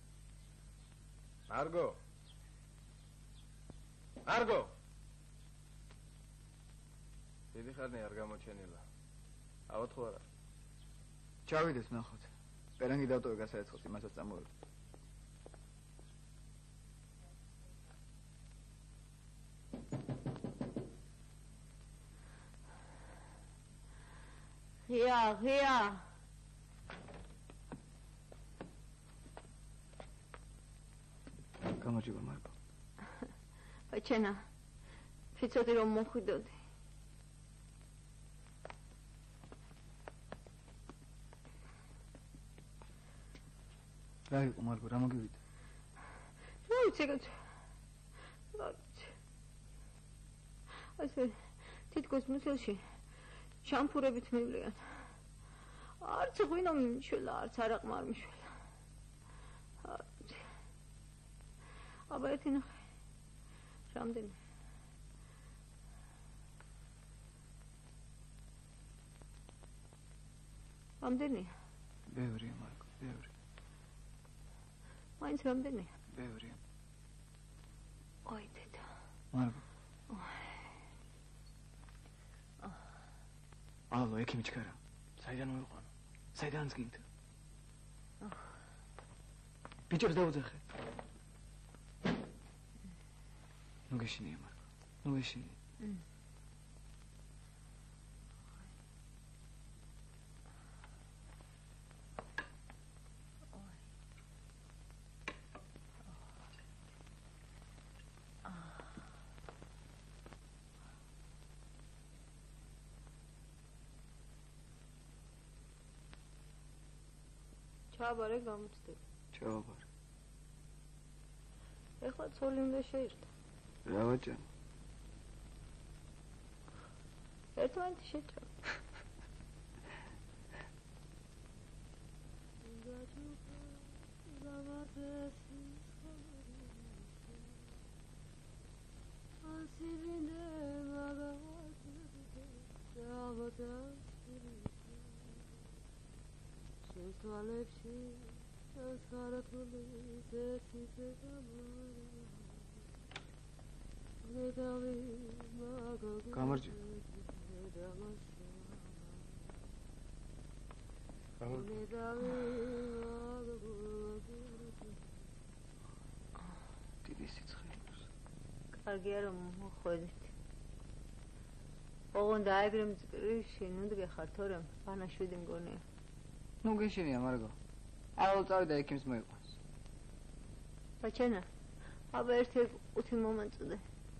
მარგო მარგო დიდი ხანია არ გამოჩენილა ავად ხო არა ჩავიდეთ ნახოთ პერანგი დავტოვე გასაეცხოთ იმასაც წამოვედი ღია ღია გამარჯობა მარგო ბაჩენა ფიცოდი რომ მოხვიდოდი რა იყო მარგო რა მოგივიდა რა ვიცი ასე თითქოს მუცელში შამფურებით მივლიან არც ღვინო მიმშველა არც არაყმა არ მიშველა აბა ერთი ნახე რამდენი რამდენია ბევრია მარგო ბევრი მაინც რამდენია ბევრია ой დედა მარგო ალო ექიმი ჩქარა საიდან მოიყვანო საიდანაც გინდა ბიჭებს დაუძახე ნუ გეშინია მარგო ნუ გეშინია ჩაბარე გამოცდები ჩაბარე ეხლა ცოლი უნდა შეირთო რა ვაჭამ ერთმანეთი შეჭამ Toalებში ασχαρατული ზეთიზე გამარა ნედავი მაგოგ გამარჯი ნედავი მაგოგ სიცხეს. კარგია რომ მოხვედით. ოღონდ დაეგრემ წრიში, ნუ დგეხარ თორემ ბანაშვიდი მგონია. ნუ გეშინია მარგო. არავ წავიდა ექიმს მოიყვანს. ბაჩანა, აბა ერთი ხუთი მომაწოდე.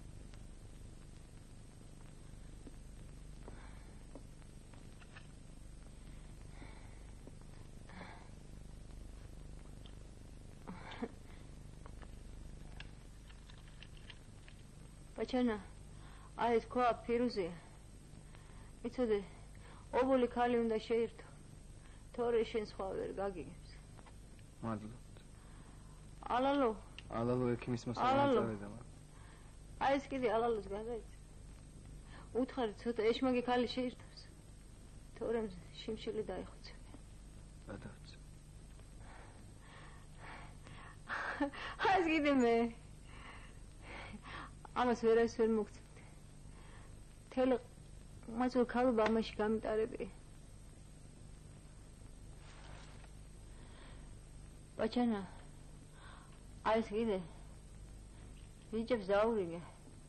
ბაჩანა, აი თქვა ფირუზია. იცოდე, ობოლი ქალი უნდა შეირთო. თორე შენ სხვა ვერ გაგიგებს. მადლობა. ალალო. ალალო ექიმის მასალა წავიდა. აი ეს კიდე ალალოს გადაიცა. უთხარი ცოტა ეშმაგი ქალი შეირთოს. თორემ შიმშილი დაიხოცებია. გადავწ. აი ეს კიდე მე. ამას ვერას ვერ მოგწევთ. თელ მასო ქალობა ამაში გამიტარებია. ბაჩანა, აი ეს კიდე ვიჯებს დაურიგე.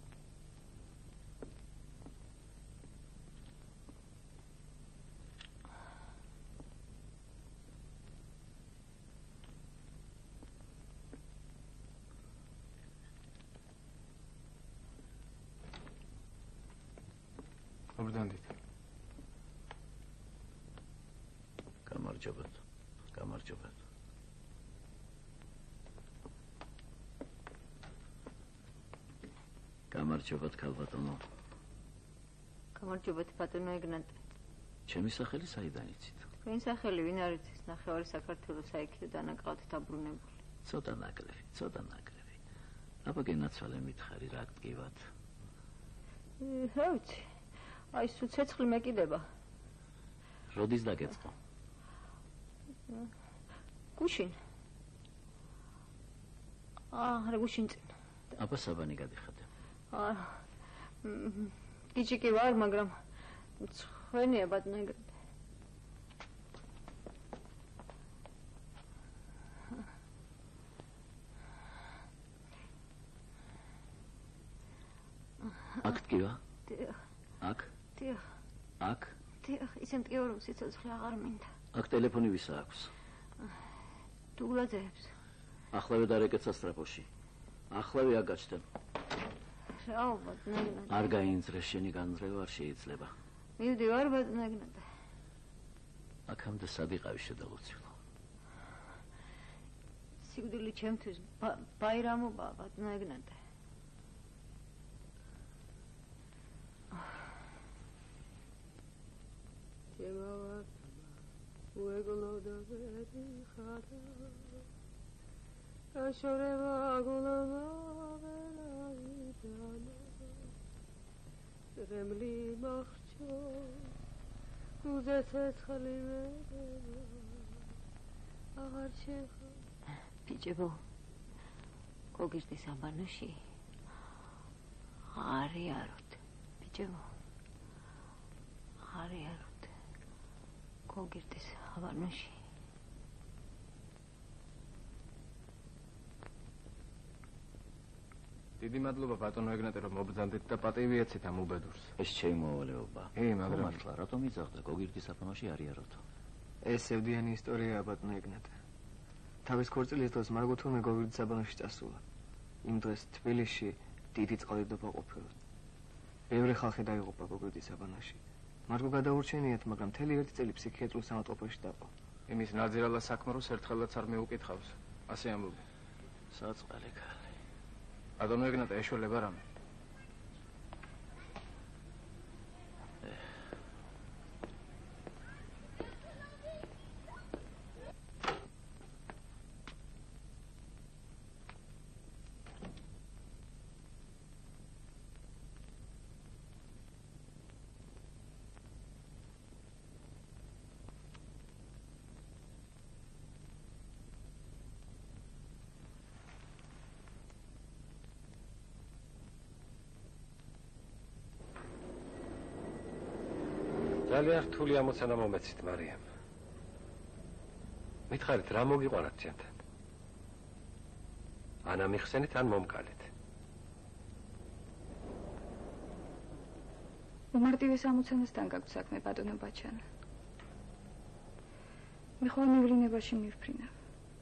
მოგდანდით. გამარჯობათ. გამარჯობათ. გამარჯობათ ქალბატონო. გამარჯობათ ბატონო ეგნატე. ჩემი სახელი საიდან იცით? თქვენი სახელი ვინ არის ეს ნახევარი საქართველოს საიქიო დანაკრავით დაბრუნებული. ცოტა ნაკლები, ცოტა ნაკლები. აბა გენაცვალე მითხარი რა გტკივათ? რა ვიცი. აი სულ ცეცხლი მეკიდება. როდის დაგეწყო? გუშინ. აა, რა გუშინ წინ. აბა საბანი გადიხადე. აა, გიჩიკი ვარ, მაგრამ ცხენია ბატონო ეგრეთე. აქ ტკივა? დიახ. აქ? დიახ. აქ? დიახ, ისე მტკივა რომ სიცოცხლე აღარ მინდა. აქ ტელეფონი ვისა აქვს? დუგლაძეებს. ახლავე დარეკეცა სტრაფოში. ახლავე აგაჩნდა. რაო ბატონო ეგნატე. არ გაინძრე, შენი განძრევა არ შეიძლება. მივდივარ ბატონო ეგნატე. აქამდე სად იყავი შედაღუცილო? სიკვდილი ჩემთვის ბაირამობაა ბატონო ეგნატე. Jemawat, uegloda beri khada, ashoreva gulama velaidana, remli makhcho, uzeses khalime, agar chekha. Pichebo, kogirti sabanushi, ari arut, pichebo, ari arut. კოგირდეს აბანოში დიდი მადლობა ბატონო ეგნატე რომ მობრძანდით და პატივი ეცით ამ უბედურს. ეს შემოვალეობა. ე მაგრამ მართლა რატომ იწახდა კოგირდის აბანოში არიაროთო? ეს სევდიანი ისტორიაა ბატონო ეგნატე. თავის ქორწილის დროს მარგო თურმე კოგირდის აბანოში წასულა. იმ დღეს თბილისში დიდი წყალდიდობა ყოფილა. ბევრი ხალხი დაიღუპა კოგირდის აბანოში. მარგო გადაურჩენიათ, მაგრამ მთელი ერთი წელი ფსიქიატრულ სამატყოფოში დაყო. იმის ნაძირალა საქმე როს ერთხელაც არ მეუკითხავს. ასე ამბობენ. საწყალი ქალი. ბატონო ეგნატე ეშველება რამე? ძალიან რთული ამოცანა მომეცით, მარიამ. მითხარით, რა მოგიყვანათ ჩემთან? ან ამიხსენით, ან მომკალით. უმარტივეს ამოცანასთან გაგვთ საქმე, ბატონო ბაჩანა. მე ხოლმე მივლინებაში მივფრინავ.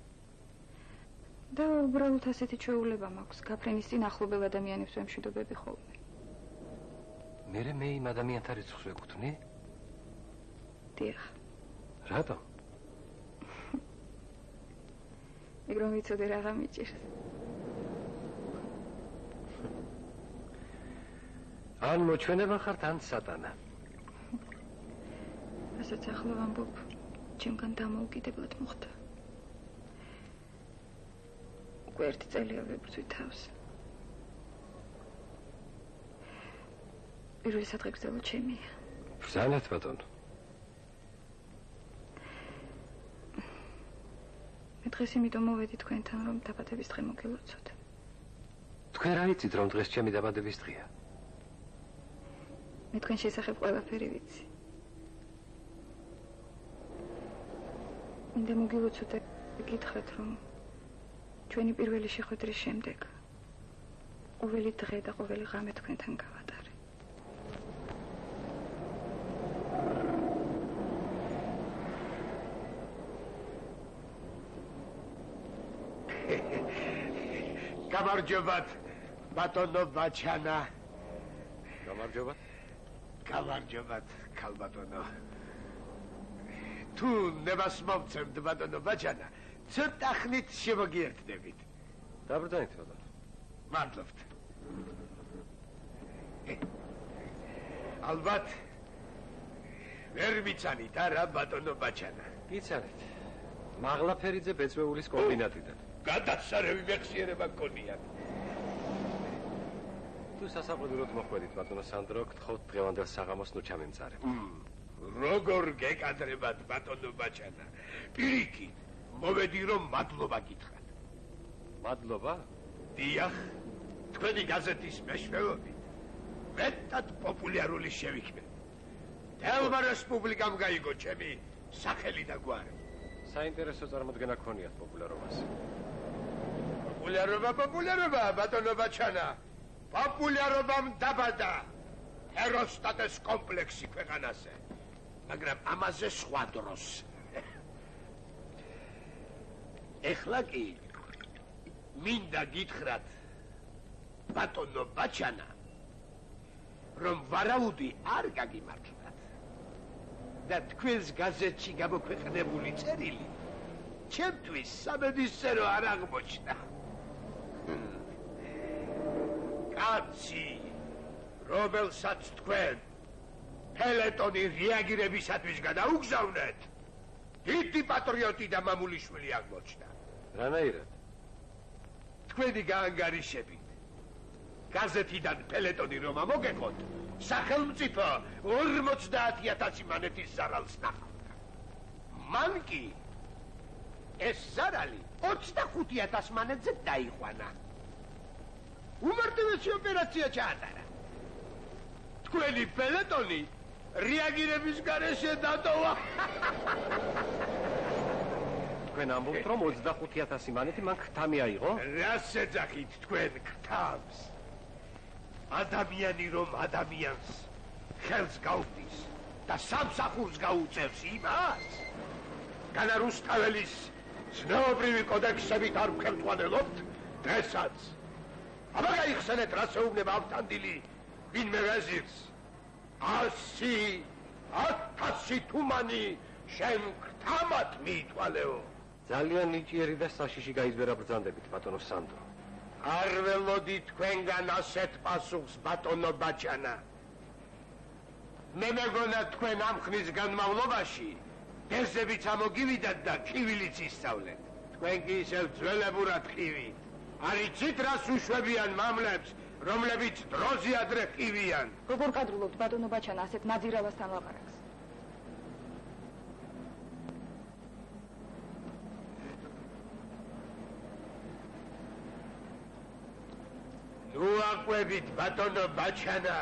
და უბრალოდ ასეთი ჩვეულება მაქვს, გაფრენის წინ ახლობელ ადამიანებს ვემშვიდობები ხოლმე. მერე მე იმ ადამიანთა რიცხვს ვეკუთვნი? დიახ. რატო? მეგრომ ვიცოდე რაღა მიჭირს. ან მოჩვენება ხართ, ან სატანა. რასაც ახლა ვამბობ, ჩემგან დამოუკიდებლად მოხდა. უკვე ერთი წელია ვებრძვი თავს. პირველი სადღეგრძელო ჩემია. ბრძანეთ, ბატონო. მე დღეს იმიტომ მოვედი თქვენთან, რომ დაბადების დღე მოგილოცოთ. თქვენ რა იცით, რომ დღეს ჩემი დაბადების დღეა? მე თქვენ შესახებ ყველაფერი ვიცი. მინდა მოგილოცოთ და გითხრათ, რომ ჩვენი პირველი შეხვედრის შემდეგ ყოველი დღე და ყოველი ღამე თქვენთან გავატარე. გამარჯობათ, ბატონო ბაჩანა. გამარჯობათ. გამარჯობათ, ქალბატონო. თუ ნებას მომცემთ, ბატონო ბაჩანა, ცოტა ხნით შემოგიერთდებით. დაბრძანეთ, ბატონო. მადლობთ. ალბათ ვერ მიცანით არა, ბატონო ბაჩანა? გიცანით. მაღლაფერიძე ბეწვეულის კომბინატიდან. გადასარევი მეხსიერება გქონიათ. თუ სასაყვედუროდ მოხვედით, ბატონო სანდრო, გთხოვთ დღევანდელ საღამოს ნუ ჩამემწარებ. როგორ გეკადრებათ, ბატონო ბაჩანა? პირიქით, მოვედი რომ მადლობა გითხრათ. მადლობა? დიახ, თქვენი გაზეთის მეშვეობით მეტად პოპულარული შევიქნე. თელმა რესპუბლიკამ გაიგო ჩემი სახელი და გვარი. საინტერესო წარმოდგენა გქონიათ პოპულარობას. პოპულარობა, პოპულარობა, ბატონო ბაჩანა. პოპულარობამ დაბადა ჰეროსტატეს კომპლექსი ქვეყანაზე, მაგრამ ამაზე სხვა დროს. ეხლა კი მინდა გითხრათ, ბატონო ბაჩანა, რომ ვარაუდი არ გაგიმართლათ და თქვენს გაზეთში გამოქვეყნებული წერილი ჩემთვის სამედისწერო არ აღმოჩნდა. კაცი, რომელსაც თქვენ ფელეტონი რეაგირებისათვის გადაუგზავნეთ, დიდი პატრიოტი და მამულიშვილი აღმოჩნდა. რანაირად? თქვენი გაანგარიშებით გაზეთიდან ფელეტონი რომ ამოგეყოთ, სახელმწიფო ორმოცდაათი ათასი მანეთის ზარალს ნახავდა. მან კი ეს ზარალი ოცდახუთი ათას მანეთზე დაიყვანა. უმარტივესი ოპერაცია ჩაატარა. თქვენი ფელეტონი რეაგირების გარეშე დატოვა. თქვენ ამბობთ, რომ ოცდახუთი ათასი მანეთი მან ქთა მიაიღო? რას ეძახით თქვენ ქთავს? ადამიანი რომ ადამიანს ხელს გაუხდის და სამსახურს გაუწევს იმას, განა რუსთაველის ზნეობრივი კოდექსებით არ ვხელმძღვანელობთ დღესაც. აბა გაიხსენეთ, რა შეუბნება ავთანდილი ვინმე ვეზირს. ასი ათასი თუმანი შენ ქთამად მიითვალეო. ძალიან ნიჭიერი და საშიში გაიზვერა ბრძანდებით, ბატონო სანდრო. არ ველოდი თქვენგან ასეთ პასუხს, ბატონო ბაჩანა. მე მეგონა თქვენ ამ ხნის განმავლობაში დეზებიც ამოგივიდათ და კივილიც ისწავლეთ. თქვენ კი ისევ ძველებურად ხივით. არ იცით რას უშვებიან მამლებს, რომლებიც დროზე ადრე ხივიან. როგორ კადრულობთ, ბატონო ბაჩანა, ასეთ მაძირავასთან ლაპარაკს? ნუ აყვებით, ბატონო ბაჩანა.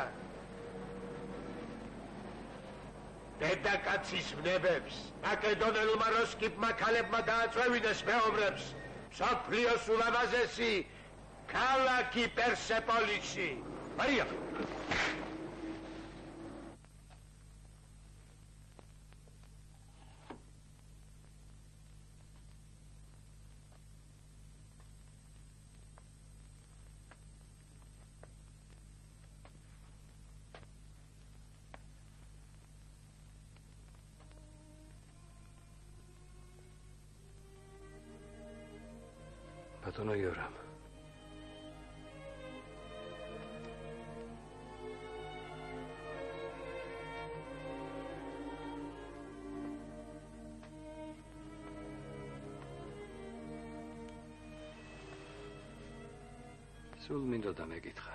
დედაკაცის ვნებებს, მაკედონელმა როსკიპმა ქალებმა დააწვევინეს მეომრებს, მსოფლიოს ულამაზესი ქალაქი პერსეპოლიში. მარია. ბატონო იორამ. სულ მინდოდა მეკითხა.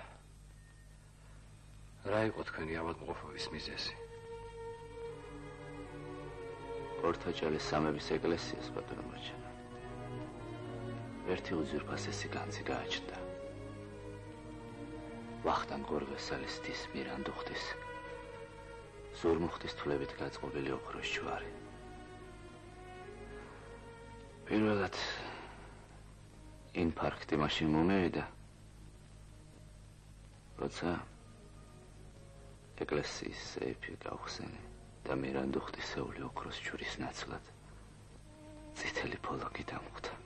რა იყო თქვენი ავადმყოფობის მიზეზი? ორთაჭალის სამების ეკლესიას ბატონო მარჯანა. ერთი უძვირფასესი განძი გააჩნდა. ვახტანგ გორღესალის დის მირანდუხტის ზურმუხტის თვლებით გაწყობილი ოქროს ჯვარი. პირველად ინფარქტი მაშინ მომევიდა, როცა ეკლესიის სეიფი გავხსენე და მირანდუხტისეული ოქროს ჯვრის ნაცვლად წითელი ფოლოგი დამუხტა.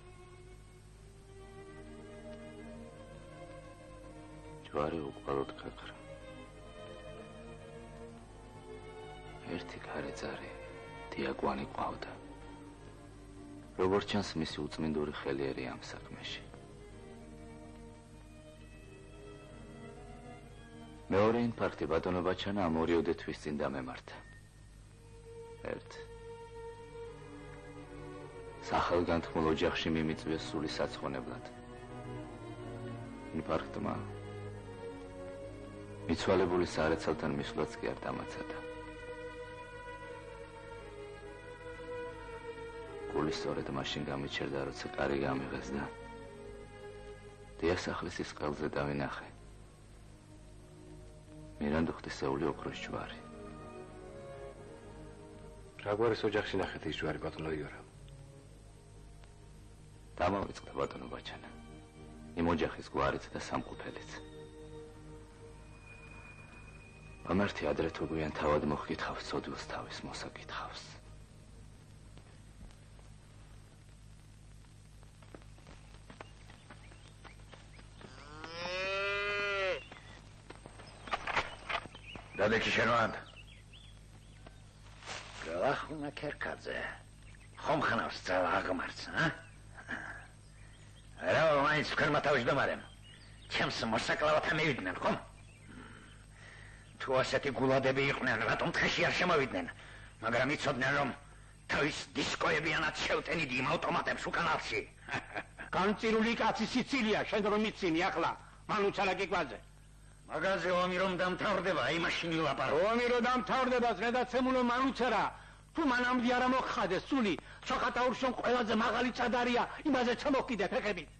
ჯვარი უკვალოდ გაქრა. ერთი ქარეწარი დიაკვანი ყავდა. როგორც ჩანს, მისი უწმინდური ხელი ერი ამ საქმეში. მეორე ინფარქტი ბატონო ბაჩანა ამ ორიოდე თვის წინ დამემართა. ერთ სახელგანთქმულ ოჯახში მიმიწვია სული საცხონებლად. ინფარქტმა მიცვალებული სარეცელთან მისვლაც კი არ დამაცადა. გული სწორედ მაშინ გამიჩერდა, როცა კარი გამიღეს და დიასახლისის ყელზე დავინახე მირანდუხტისეული ოქროს ჯვარი. რა გვარის ოჯახში ნახეთ ის ჯვარი ბატონო იორამ? დამავიწყდა ბატონო ბაჩანა. იმ ოჯახის გვარიც და სამყოფელიც. ამერთი ადრე თუ გვიან თავად მოხკითხავს ცოდვილს თავის მოსაკითხავს. დადექი შენვან. გლახუნა ქერკაძე. ხომ ხნავს ძალა აღმარც, ა? რა მაინც ქერმა თავის დამარემ. ჩემს მოსაკლავად ამევიდნენ, ხომ? თუ ასეთი გულადები იყვნენ, რატომ თხეში არ შემოვიდნენ? მაგრამ იცოდნენ, რომ თავის დისკოებიანად შევტენიდი იმ ავტომატებს უკანალში. განწირული კაცი სიცილია, შენ რომ იცინი ახლა, მან უცალა გიგვაზე. მაგაზე ომი რომ დამთავრდება, აი მაშინ ვილაპარო. ომი რომ დამთავრდება, ზედაცემულო მან უცერა. თუ მანამდე არ მოხდეს სული, შოხატაურშონ ყველაზე მაღალი წადარია, იმაზე ჩამოყიდე ფეხებით.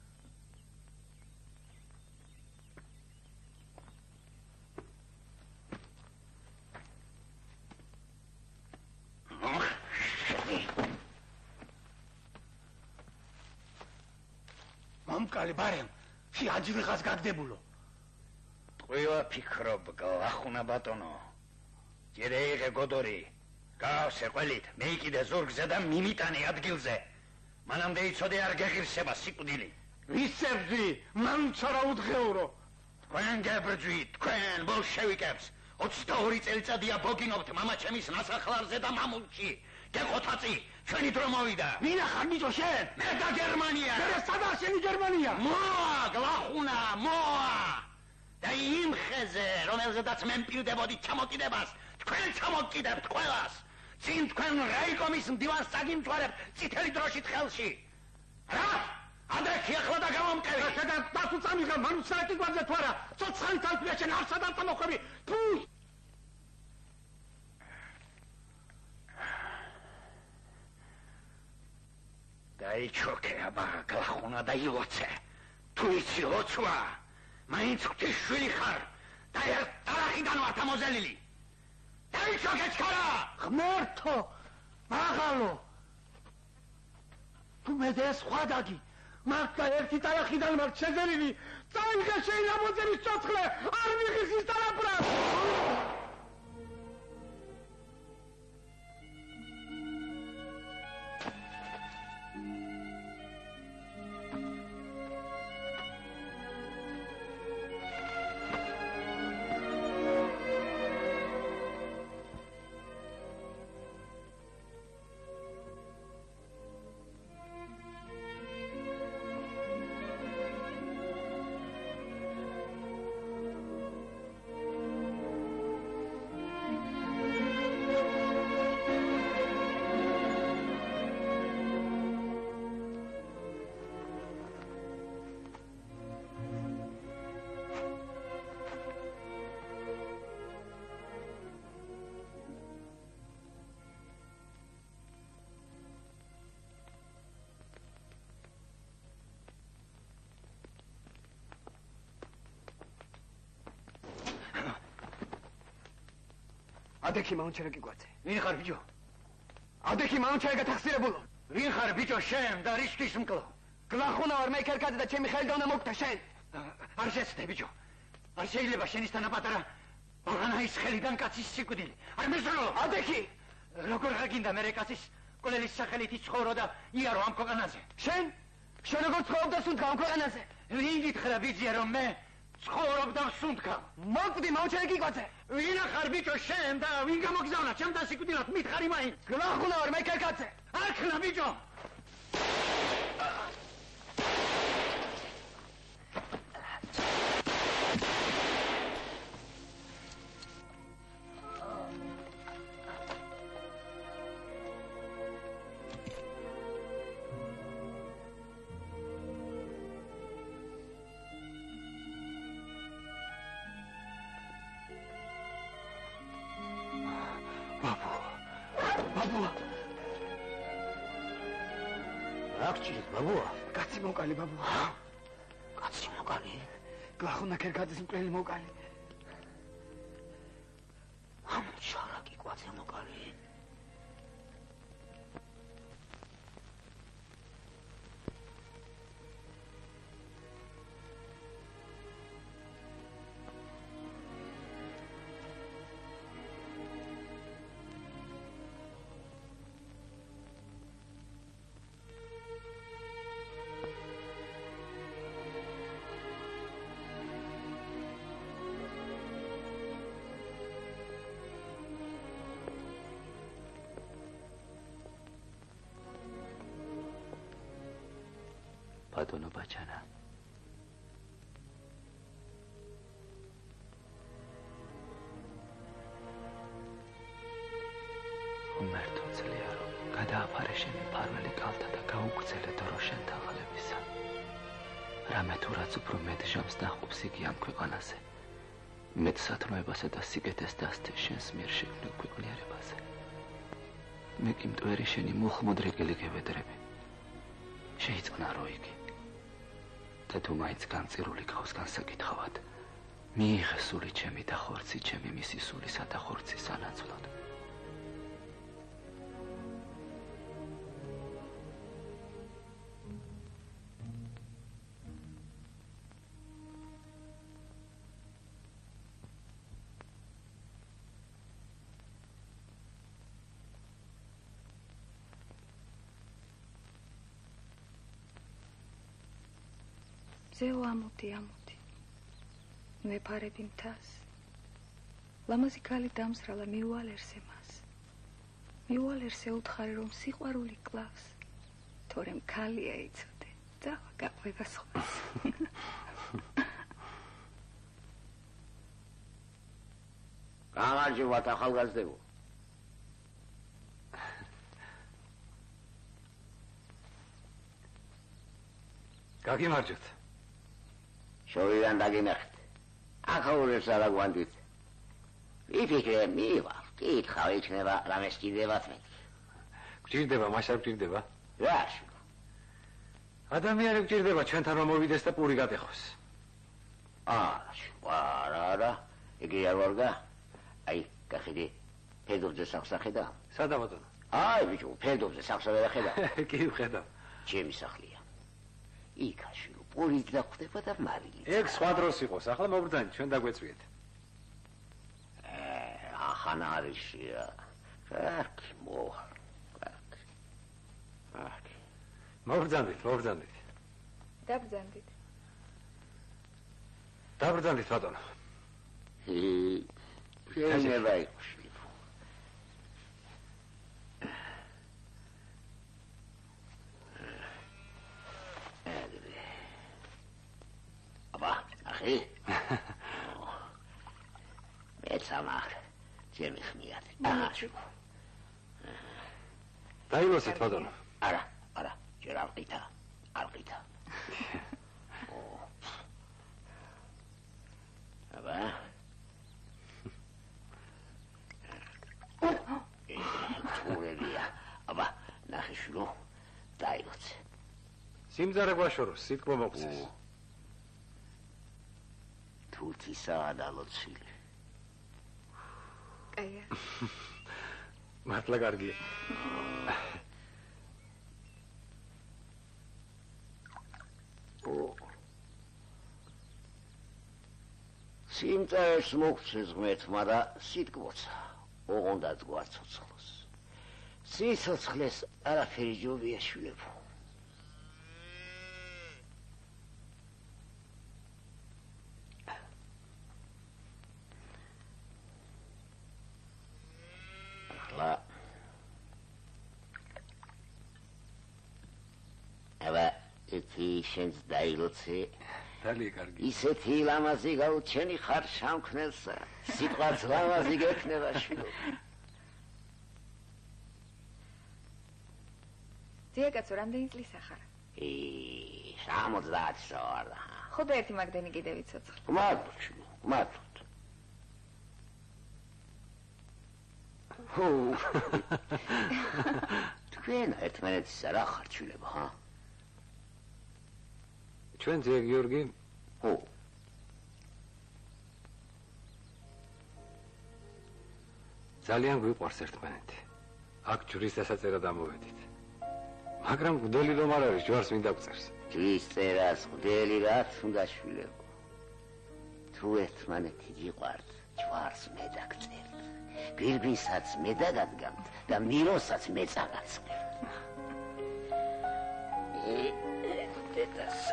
მამკალი ბარემ, შე აჯრიხას გაგდებულო. ყველა ფიქრობ გლახუნა ბატონო. ჯერ ეიღე გოდორი, გავსე ყველით, მეიკიდე ზურგზე და მიმიტანე ადგილზე. მანამდე იცოდე არ გეღირსება სიკვდილი. ვისებძი, მან ჩარა უთხეურო. თქვენ გებრძვით, თქვენ ბოლშევიკებს. ოცდაორი წელიწადია ბოგინობთ მამაჩემის ნასახლარზე და მამულში. გეყოთაწი, ჩვენი დრო მოვიდა. მინახარ ბიჭო შენ? მე და გერმანია. მე სადაა შენი გერმანია? მოა, გლახუნა, მოა. და იმ ხეზე, რომელზედაც მე მპირდებოდი ჩამოკიდებას, თქვენ ჩამოკიდებთ ყველას. წინ თქვენ რაიკომის მდივანს წაგიმჯვარებთ წითელი დროშით ხელში. რა? ადრექი ახლა და გამომყევი. და დათუ წამიღე, მან უცნაეთი გვარზე თუ არა, ცოცხალი თალფია შენ არ სადარ წამოხვევი. თუ დაიჩოქე აბა გლახუნა და ილოცე. თუ იცი ლოცვა, მაინც ღვთის შვილი ხარ და ერთ ტარახიდან ვართ ამოზელილი. დაიჩოქე ჩქარა! ღმერთო, მაღალო! თუ მე და სხვა დაგი, მართლა ერთი ტალახიდან მაქვს შეძენილი. წაიღე შენ ამოძერის ცოცხლე, არ მიღის ის ტალაფრას. ადექი მაუნჩერა გიგვაძე. ვინ ხარ ბიჭო? ადექი მაუნჩერა გათახსირებულო. ვინ ხარ ბიჭო შენ და რისთვის მკლო? გლახუნა ვარ მე ქერქაძე და ჩემი ხელი დაუნა მოგთა შენ. არ შეცდე ბიჭო. არ შეიძლება შენისთანა პატარა ორღანაის ხელიდან კაცის სიკვდილი. არ მეზრო. ადექი როგორ გაგინდა მე კაცის კოლელის სახელით იცხოვრო და იარო ამ ქვეყანაზე? შენ? შენ როგორ ცხოვრობდა სუნთქა ამ ქვეყანაზე? ვინ გითხრა ბიძია რომ მე ცხოვრობდა სუნთქა? მოკვდი მაუნჩერა გიგვაძე. ვინ ხარ ბიჭო შენ და ვინ გამოგზავნა ჩემთან სიკვდილად მითხარი მაინც? გლახუნა ვარ მე ქერქაძე. არ ხნა ბიჭო. კაცი მოკალი ბაბუა. კაცი მოკალი? გლახუნა ქერქაძის მკვლელი მოკალი. ამ ჩარა გიგვაძე მოკალი. ბატონო ბაჩანა უმერთო ძლია რომ გადააფარე შენი ფარველი კალთა და გაუგრძელე დრო შენ თაღლებისა რამე თუ რაც უფრო მეტ ჟამს დაჰყობს იგი ამ ქვეყანაზე მეტ სათნოებასა და სიკეთეს დასთე შენს მიერ შექმნილ ქვეყნიერებაზე მე კი მტვერი შენი მუხმუდრიკილი გევედრები შეიწყნა რო იგი და თუ მაინც განწირული გავს განსაკითხავად მიიღე სული ჩემი და ხორცი ჩემი მისი სულისა და ხორცის სანაცვლოდ ზეო ამოდი ამოდი ნუ ეფარები მთას ლამაზი ქალი დამსრალა მიუალერსე მას მიუალერსე უთხარი რომ სიყვარული კლავს თორემ ქალია იცოდე დავა გაყვება სხვას გამარჯობათ ახალგაზრდებო გაგიმარჯოთ შოვიდან დაგინახეთ. ახაურებს არა გვანდით. იფიქრე მივარ, კითხავ იქნება რამე სკიდებათ მე. გჭირდება, მას არ გჭირდება? რაში? ადამიანი გჭირდება ჩვენთან რომ მოვიდეს და პური გატეხოს. აა, არა, არა. იგი არ ვარგა. აი, გახედი. ფედორზე სახსახედა. სადა ბატონო? აი, ბიჭო, ფედორზე სახსა ვერ ხედა. კი ვხედავ. ჩემი სახლია. იქაშვილო, პურით დახვდება და მარილით. ეგ სხვა დროს იყოს, ახლა მობრძანით, ჩვენ დაგვეწვიეთ. ახან არიშია. აქ მო. აქ. აქ. მობრძანდით, მობრძანდით. დაბრძანდით. დაბრძანდით, ბატონო. ი შეიძლება იყოს. აბა, ახი. მეცამახ. ჩემი ხმიათ. აჰა. დაილოცეთ, ბატონო. არა, არა, ჯერ არ ყითა, არ ყითა. აბა. თურებია. აბა, ნახე შვილო, დაილოცე. სიმძარე გვაშოროს, სიტყვა მოგწეს. თუთისაა დალოცილი. კაია. მართლა კარგია. ო. სიმწეს მოგწეს ღმერთმა და სიტყვოცა. ოღონდაც გვარცოცხლოს. სიცოცხლეს არაფერი ჯობია შვილებო. ახლა აბა ეთი შენს დაილოცე დალი კარგი. ისეთი ლამაზი გაუჩენი ხარ შამქნელსა. სიტყვაც ლამაზი გექნება შვილო. ძიაკაცო, რამდენი წლისა ხარ? ი, სამოცდაათი ვარ. ხო და ერთი მაგდენი კიდე ვიცოცხლ. მართლა შვილო, მართლა. ჰო. თქვენ ერთმანეთის რა ხართ შვილებო, ჰა? ჩვენ ძე გიორგი. ხო. ძალიან გვიყვარს ერთმანეთი. აქ ჯვრის დასაწერა დამოვედით. მაგრამ გვდელი რომ არ არის, ჯვარს ვინ დაგწერს? ჯვრის წერას გვდელი რაც უნდა შვილებო. თუ ერთმანეთი გიყვართ, ჯვარს მე დაგწერთ. გვირგვინსაც მე დაგადგამთ და მიროსაც მე წაგაცხებთ. დედას.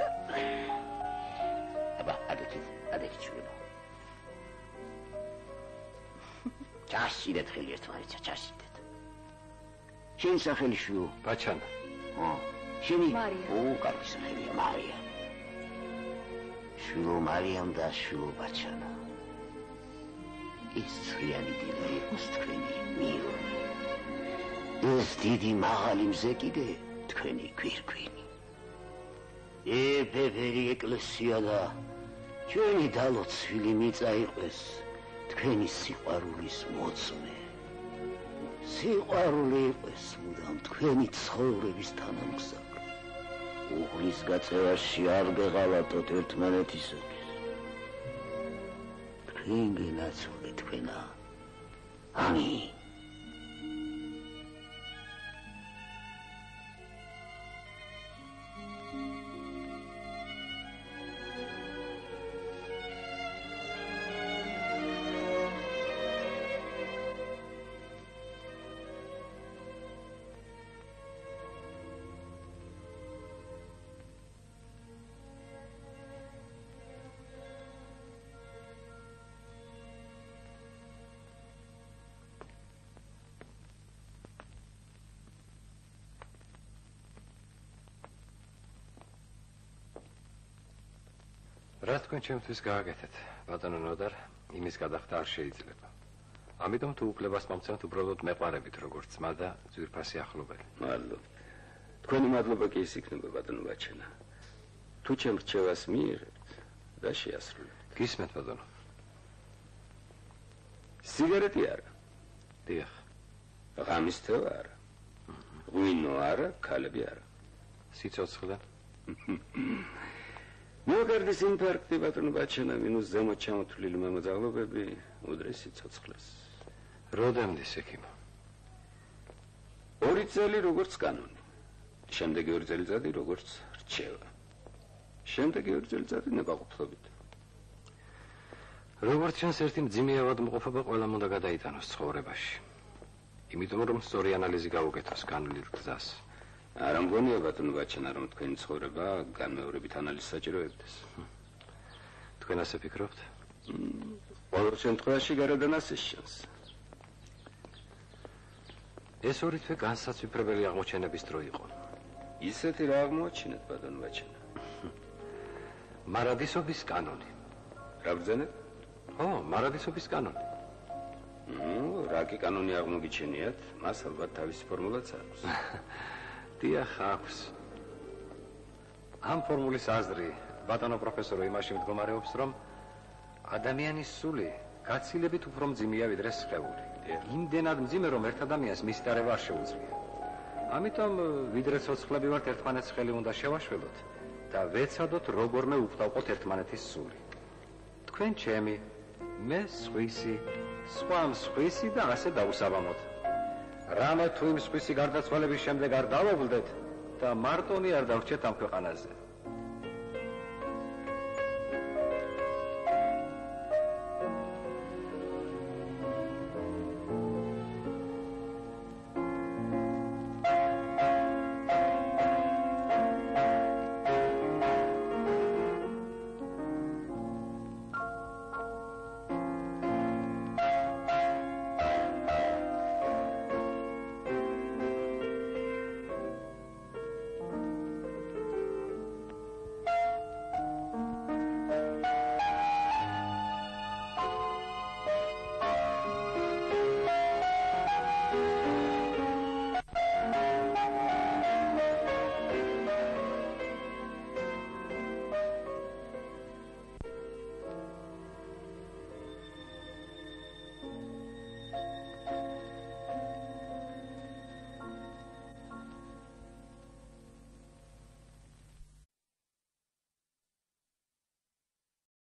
აბა, ადეთი, ადეთი შვილებო. ჩასიდეთ ხელი ერთმანეთს, ჩასიდეთ. შენი სახელი შვილო? ბაჩანა. ო, შენი? მარია. ო, კარგი სახელია, მარია. შვილო მარიამ და შვილო ბაჩანა. ის ცრიანი დილა იყოს თქვენი მირონი. ეს დიდი მაღალი მზე კიდე თქვენი გვირგვინი. ეფეფერი ეკლესია და ჩვენი დალოცვილი მიწა იყოს თქვენი სიყვარულის მოწმე. სიყვარული იყოს მუდამ თქვენი ცხოვრების თანამგზავრი. უღლის გაწევაში არ გეღალატოთ ერთმანეთისათვის. თქვენ გენაცვლეთ თქვენა. ამინ. რა თქვენ ჩემთვის გააკეთეთ, ბატონო ნოდარ, იმის გადახდა არ შეიძლება. ამიტომ თუ უფლებას მომცემთ უბრალოდ მეყარებით როგორც ძმა და ძვირფასი ახლობელი. მადლობა. თქვენი მადლობა კი ის იქნება, ბატონო ბაჩანა. თუ ჩემ რჩევას მიიღებთ და შეასრულებთ. გისმენთ, ბატონო. სიგარეტი არა. დიახ. ღამის თევა არა. ღვინო არა, ქალები არა. სიცოცხლე. მიოკარდის ინფარქტი, ბატონო ბაჩანა, მინუს ზემოთ ჩამოთვლილი მემოძაღლობები, უდრის სიცოცხლეს. როდემდის ექიმო? ორი წელი როგორც კანონი. შემდეგი ორი წელიწადი როგორც რჩევა. შემდეგი ორი წელიწადი ნებაყოფლობით. როგორც ჩანს, ერთი მძიმე ავადმყოფობა ყველამ უნდა გადაიტანოს ცხოვრებაში. იმიტომ რომ სწორი ანალიზი გავუკეთოს განვლილ გზას. არა მგონია ბატონო ბაჩანა, რომ თქვენი ცხოვრება განმეორებით ანალიზს საჭიროებდეს. თქვენ ასე ფიქრობთ? ყოველ შემთხვევაში გარედან ასე შანს. ეს ორი თვე განსაცვიფრებელი აღმოჩენების დრო იყო. ისეთი რა აღმოაჩინეთ ბატონო ბაჩანა? მარადისობის კანონი. რა ბრძანეთ? ო, მარადისობის კანონი. ნუ, რა კი კანონი აღმოგიჩენიათ, მას ალბათ თავისი ფორმულაც აქვს. დიახ, აქვს. ამ ფორმულის აზრი, ბატონო პროფესორო, იმაში მდგომარეობს, რომ ადამიანის სული გაცილებით უფრო მძიმეა ვიდრე სხეული. იმდენად მძიმე, რომ ერთ ადამიანს მისი ტარება არ შეუძლია. ამიტომ ვიდრე ცოცხლები ვართ, ერთმანეთს ხელი უნდა შევაშველოთ და ვეცადოთ როგორმე უხდავყოთ ერთმანეთის სული. თქვენ ჩემი, მე სხვისი, სხვა მსხვისი და ასე დაუსაბამოთ. რამე თუ იმ სხვისი გარდაცვალების შემდეგ არ დავავლდეთ და მარტონი არ დავრჩეთ ამ ქვეყანაზე.